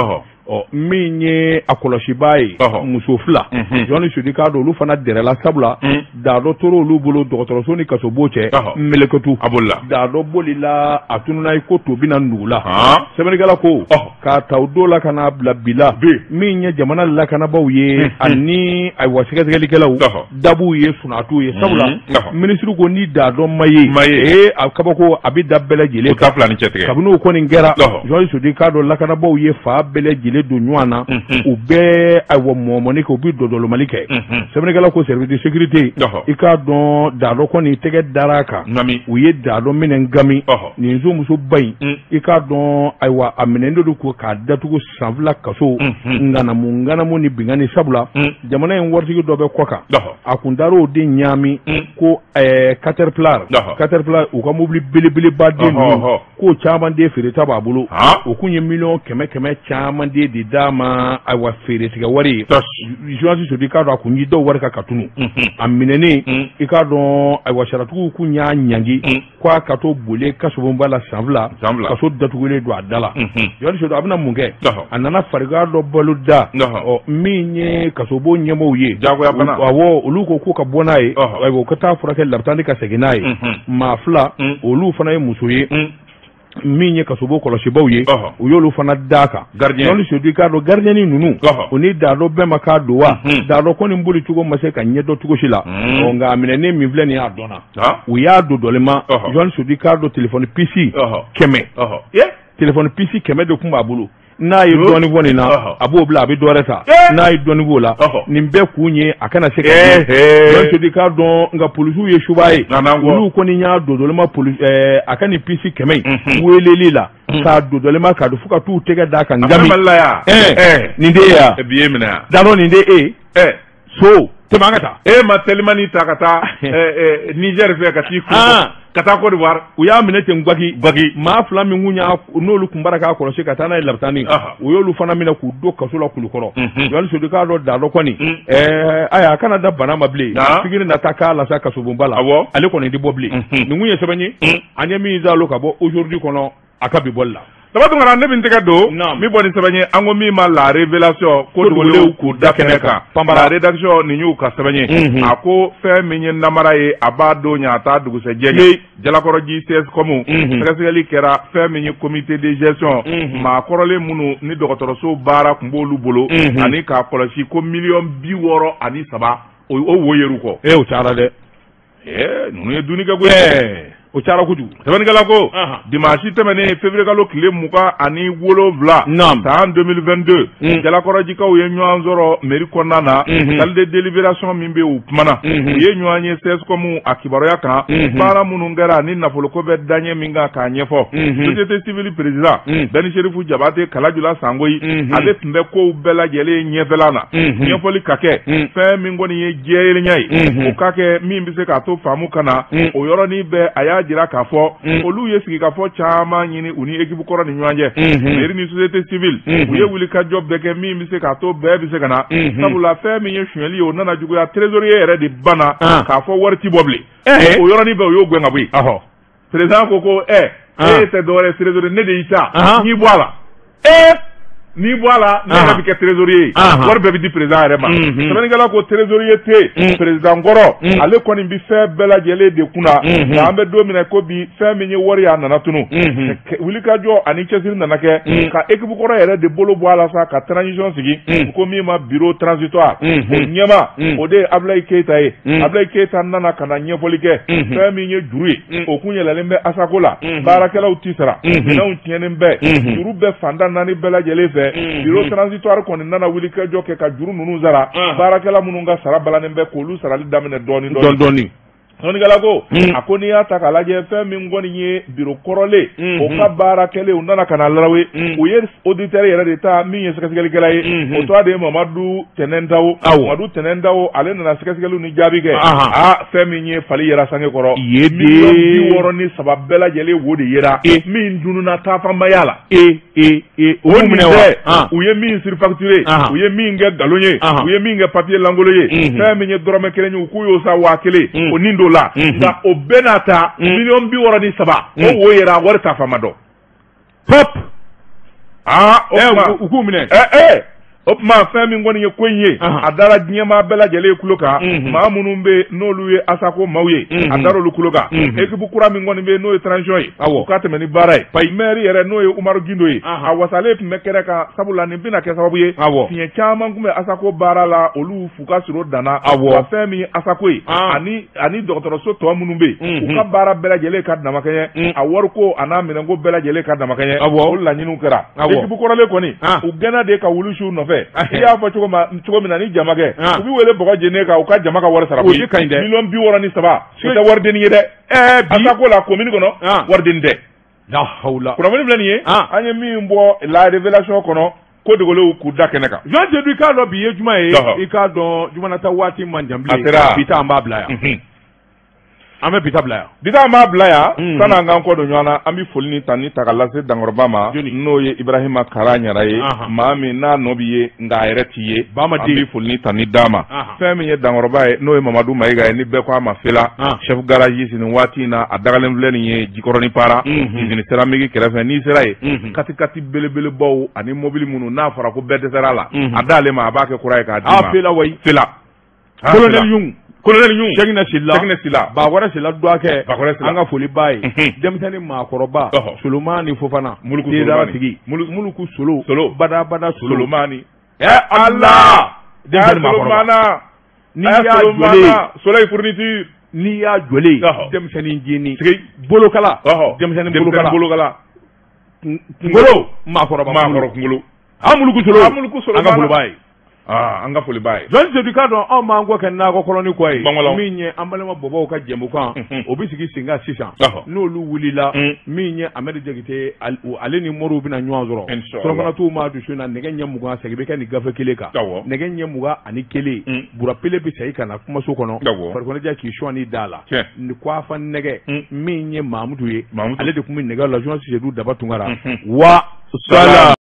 ɔ min ye a kɔlɔsiba ye muso fila jɔnni sudi k'a dɔn olu fana dɛrɛla sabula daa dɔ tora olu bolo dɔgɔtɔrɔso ni kasobo cɛ meleketu daa dɔ bolila a tununa i ko to bina nugu la sɛbɛnnikɛla ko k'a ta o don la ka n'a bila bi la min ye jamana lakanabaaw ye ani ayiwa sɛgɛsɛgɛlikɛlaw dabuw ye sunatuw ye sabula minisiri ko ni daa dɔ ma ye ee a kabako a bɛ da bɛɛ lajɛlen kabini o kɔni kɛra jɔnni sudi k'a dɔn lakanabaaw ye fa bɛɛ lajɛlen don ɲɔgɔn na u bɛɛ ayiwa mɔmɔni kɛ u bɛ dɔdɔlomali kɛ sɛbɛnnikɛla ko service de sécurité i k'a dɔn daa dɔ kɔni tɛgɛ dara a kan u ye daa dɔ minɛ gami nin nso muso ba in i k'a dɔn ayiwa a minɛnen don ko k'a datugu san fila kaso nganamu nganamu ni bingani sabula jamana in waritigi dɔ bɛ kɔ kan a kun taara o de ɲaami ko caterpillar caterpillar u ka mobili belebeleba den ninnu k'o caman den feereta b'a bolo o kun ye miliyɔn kɛmɛ kɛmɛ caman den de d'a ma ayiwa feeretigɛ wari ye journaliste sodi k'a dɔn a kun yi dɔw wari kan ka tunu a minɛnen i k'a dɔn ayiwa saratigiw kun y'a ɲangi k'a ka to boli kasobonba la san fila kaso datugulen don a da la journaliste sodi a bɛna mun kɛ a nana farigan dɔ balo da ɔ min ye kasobo ɲɛmɔgɔw ye awɔ olu ko k'u ka bɔ n'a ye ayiwa u ka taa furakɛ labitani ka segin n'a ye maa fila olu fana ye muso ye min ye kasobo kɔlɔsibaw ye u y'olu fana d'a kan jɔnni sodi k'a dɔn gardien ninnu u ni daa dɔ bɛɛ ma k'a don wa daa dɔ kɔni boli cogo ma se ka ɲɛ dɔn cogo si la nka a minɛnen min filɛ nin y'a dɔnna u y'a don dɔlen ma jɔnni sodi k'a dɔn telefɔni pisi kɛmɛ telefɔni pisi kɛmɛ de tun b'a bolo n'a ye dɔɔnin fɔ nin na a b'o bila a bɛ dɔ wɛrɛ ta n'a ye dɔɔnin b'o la nin bɛɛ kun ye a kana se ka jɔnni sodi k'a dɔn nka polisiw ye suba ye olu kɔni y'a don dɔlen ma a ka nin pisi kɛmɛ in weleli la k'a don dɔlen ma k'a don fo ka t'u tɛgɛ d'a kan ngami nin de ye yan dadɔ nin de e so tɛmɛ an ka taa e ma telimani ta ka taa Niger fɛ ka t'i kun ka taa Côte d'Ivoire u y'a minɛ ten gwagi gwagi maa fila min kun y'a n'olu kun bara k'a kɔlɔsi ka taa n'a ye labitani u y'olu fana minɛ k'u don kaso la kulukɔrɔ jɔnni sodi k'a dɔn daa dɔ kɔni ayiwa a kana da bana ma bilen pikiri na taa k'a lasa kasobonba la ale kɔni tɛ bɔ bilen nin kun ye sɛbɛn ye an ye min zalo ka bɔ aujourd'hui kɔnɔ a ka bi bɔli la Tabatungara ne bin tɛgɛ don mi bɔ ni sɛbɛn ye an ko min ma la révélation ko dogolenw k'u da kɛnɛ kan la rédaction nin y'u ka sɛbɛn ye a ko fɛn min ye namara ye a b'a don ɲa a t'a dugusɛjɛ ye jalakɔrɔji C S com sɛgɛsɛgɛli kɛra fɛn min ye comité de gestion maa kɔrɔlen minnu ni dɔgɔtɔrɔso baara kun b'olu bolo ani k'a kɔlɔsi ko miliyɔn bi wɔɔrɔ ani saba o wo yer'u kɔ ee o cayara dɛ ee ninnu ye duni kɛ koyi o cayara kojugu sɛbɛnnikɛla ko dimanche tɛmɛnen février kalo tile mugan ani wolonwula san deux mille vingt-deux jalakɔrɔjikaw ye ɲɔgɔn sɔrɔ mairie kɔnɔna na salle de délibération min bɛ u kumana u ye ɲɔgɔn ye C S com a kibaruya kan baara minnu kɛra ni nafoloko bɛ daɲɛ min kan k'a ɲɛfɔ société civile président Bɛni Sherifu Jabate Kalajula Sangoyi ale tun bɛ kow bɛɛ lajɛlen ɲɛfɛla na ɲɛfɔli ka kɛ fɛn min kɔni ye jɛyelenya ye o ka kɛ min bɛ se k'a to faamu kana o yɔrɔnin bɛɛ a y'a jira k'a fɔ olu ye sigikafɔ caman ɲini u ni équipe kɔrɔ ni ɲɔgɔn cɛ mairie ni société civile u ye wuli ka jɔ bɛɛ kɛ min bɛ se k'a to bɛɛ bɛ se ka na sabula fɛn min ye suɲɛli ye o nana juguya trésorier yɛrɛ de banna k'a fɔ wari ti bɔ bilen o yɔrɔnin bɛɛ o y'o gɛn ka bɔ yen président ko ko ɛ e tɛ dɔwɛrɛ trésorier ne de y'i ta n'i bɔ a la n'i bɔ a la ne yɛrɛ bɛ kɛ trésorier ye wari bɛɛ bɛ di président yɛrɛ ma sɛbɛnnikɛla ko trésorier tɛ président kɔrɔ ale kɔni bɛ fɛn bɛɛ lajɛlen de kunna nka an bɛ don min na ko bi fɛn min ye wari ye a nana tunu wulikajɔ ani cɛsiri nana kɛ ka équipe kɔrɔ yɛrɛ de bolo bɔ a la sa ka transition sigi ko min ma bureau transitoire o ɲɛma o de ye Ablaye Keyita ye Ablaye Keyita nana ka na ɲɛfɔli kɛ fɛn min ye juru ye o kun yɛlɛlen bɛ asako la baarakɛlaw ti sara minɛnw tiɲɛnen bɛɛ juru bɛɛ fantan naani bɛɛ lajɛlen fɛ bureau transitoire kɔni nana wuli kajɔ kɛ ka juru ninnu sara baarakɛla minnu ka sara balanen bɛ k'olu sarali daminɛ dɔɔni dɔɔni sɔnnikɛla ko a ko n'i y'a ta k'a lajɛ fɛn min kɔni ye biro kɔrɔlen o ka baara kɛlen u nana ka na larawe u ye auditeur yɛrɛ de ta min ye sɛgɛsɛgɛlikɛla ye o tɔgɔ de ye Mamadu Tɛnɛndaw Mamadu Tɛnɛndaw ale nana sɛgɛsɛgɛliw ni jaabi kɛ a fɛn min ye fali yera sange kɔrɔ miliyɔn bi wɔɔrɔ ni saba bɛɛ lajɛlen wo de yera min dununa taafanbaya la o nin bɛɛ u ye min surfacturé u ye min kɛ nkalon ye u ye min kɛ papier langolo ye fɛn min ye dɔrɔmɛ kelen ye u k'u y'o sa waa kelen o nin do la nka o bɛɛ n'a ta miliyɔn bi wɔɔrɔ ni saba o wo yera wari ta fama dɔn pop ah u k'u minɛ eh eh o tuma fɛn min kɔni ye ko in ye a dara diɲɛmaa bɛɛ lajɛlen kulo kan maa minnu bɛ n'olu ye asako maaw ye a dara olu kulo kan ekipu kura min kɔni bɛ n'o ye transition ye u ka tɛmɛ ni baara ye payi maire yɛrɛ n'o ye Umaru Gindo ye a wasalen tun bɛ kɛrɛ kan sabula nin bɛna kɛ sababu ye fiɲɛ caman tun bɛ asako baara la olu fu ka siro danna wa fɛn min ye asako ye ani ani dɔgɔtɔrɔso tɔ minnu bɛ yen u ka baara bɛɛ lajɛlen ka damakɛɲɛ a wariko a n'a minɛnko bɛɛ lajɛlen ka damakɛɲɛ o laɲiniw kɛra ekipu kɔrɔlen kɔni u gɛnna de ka wulusiw nɔfɛ i y'a fɔ cogo cogo min na ni jama kɛ u bɛ wele bɔgɔ jeni ka u ka jama ka wari sara o ka ɲi dɛ miliyɔn bi wɔɔrɔ ni saba o tɛ wari denni ye dɛ ɛɛ bi asako la komini kɔnɔ wari denni tɛ la hawla kunnafoni filɛ nin ye an ye min bɔ la révélation kɔnɔ ko dogolew k'u da kɛnɛ kan Jean Jedu i k'a dɔn bi ye juma ye i k'a dɔn jumanata waati man jan bilen bi ta an b'a bila yan an bɛ bita bila yan bita an b'a bila yan san'an k'an kɔ don ɲɔgɔn na an bɛ foli ni tani ta ka lase Dankɔrɔba ma n'o ye Ibrahima Kara Ɲara ye maa min n'a nɔ b'i ye nka a yɛrɛ t'i ye an bɛ foli ni tani d'a ma fɛn min ye Dankɔrɔba ye n'o ye Mamadu Mayiga ye ni bɛɛ ko a ma fela chef garage nin waati in na a dagalen filɛ nin ye Jikɔrɔni Para usine Seramiki kɛrɛfɛ n'i sera ye kati kati belebelebaw ani mobili minnu n'a fɔra ko bɛɛ dɛsɛra a la a d'ale ma a b'a kɛ kura ye k'a d'i ma fela wayi fela Colonel Yung Colonel Yung Cheikhna Silla Cheikhna Silla Bakɔrɛ Silla Duakɛ Bakɔrɛ Silla an ka foli b'a ye denmisɛnnin maakɔrɔba Solomani Fofana Muluku Solomani Muluku Solo Solo Bada Bada Solomani eh Allah denmisɛnnin maakɔrɔba n'i y'a jɔlen Soleil fourniture n'i y'a jɔlen denmisɛnnin jeni bolokala denmisɛnnin bolokala bolokala kunkolo maakɔrɔba maakɔrɔ kunkolo an Muluku Solo an Muluku Solo an ka foli b'a ye ah an ka foli b'a ye Jean Jedu k'a dɔn anw m'an kɔ kɛ nakɔ kɔlɔni kɔ ye min ye an balima bɔbɔw ka jɛmukan o bɛ sigi sen kan sisan n'olu wulila min ye Ahmed Jakite ale ni Moriw bɛna ɲɔgɔn sɔrɔ surafana t'u ma dusu na nɛgɛ ɲɛ mugan segin bɛ kɛ nin gafe kelen kan nɛgɛ ɲɛ mugan ani kelen burapele bɛ segin ka na kumaso kɔnɔ farikɔnɔja k'i sɔnni da la ni kwafa nɛgɛ min ye Mahamudu ye ale de tun bɛ nɛgɛ la Jean Jedu Daba Tunkara wa sala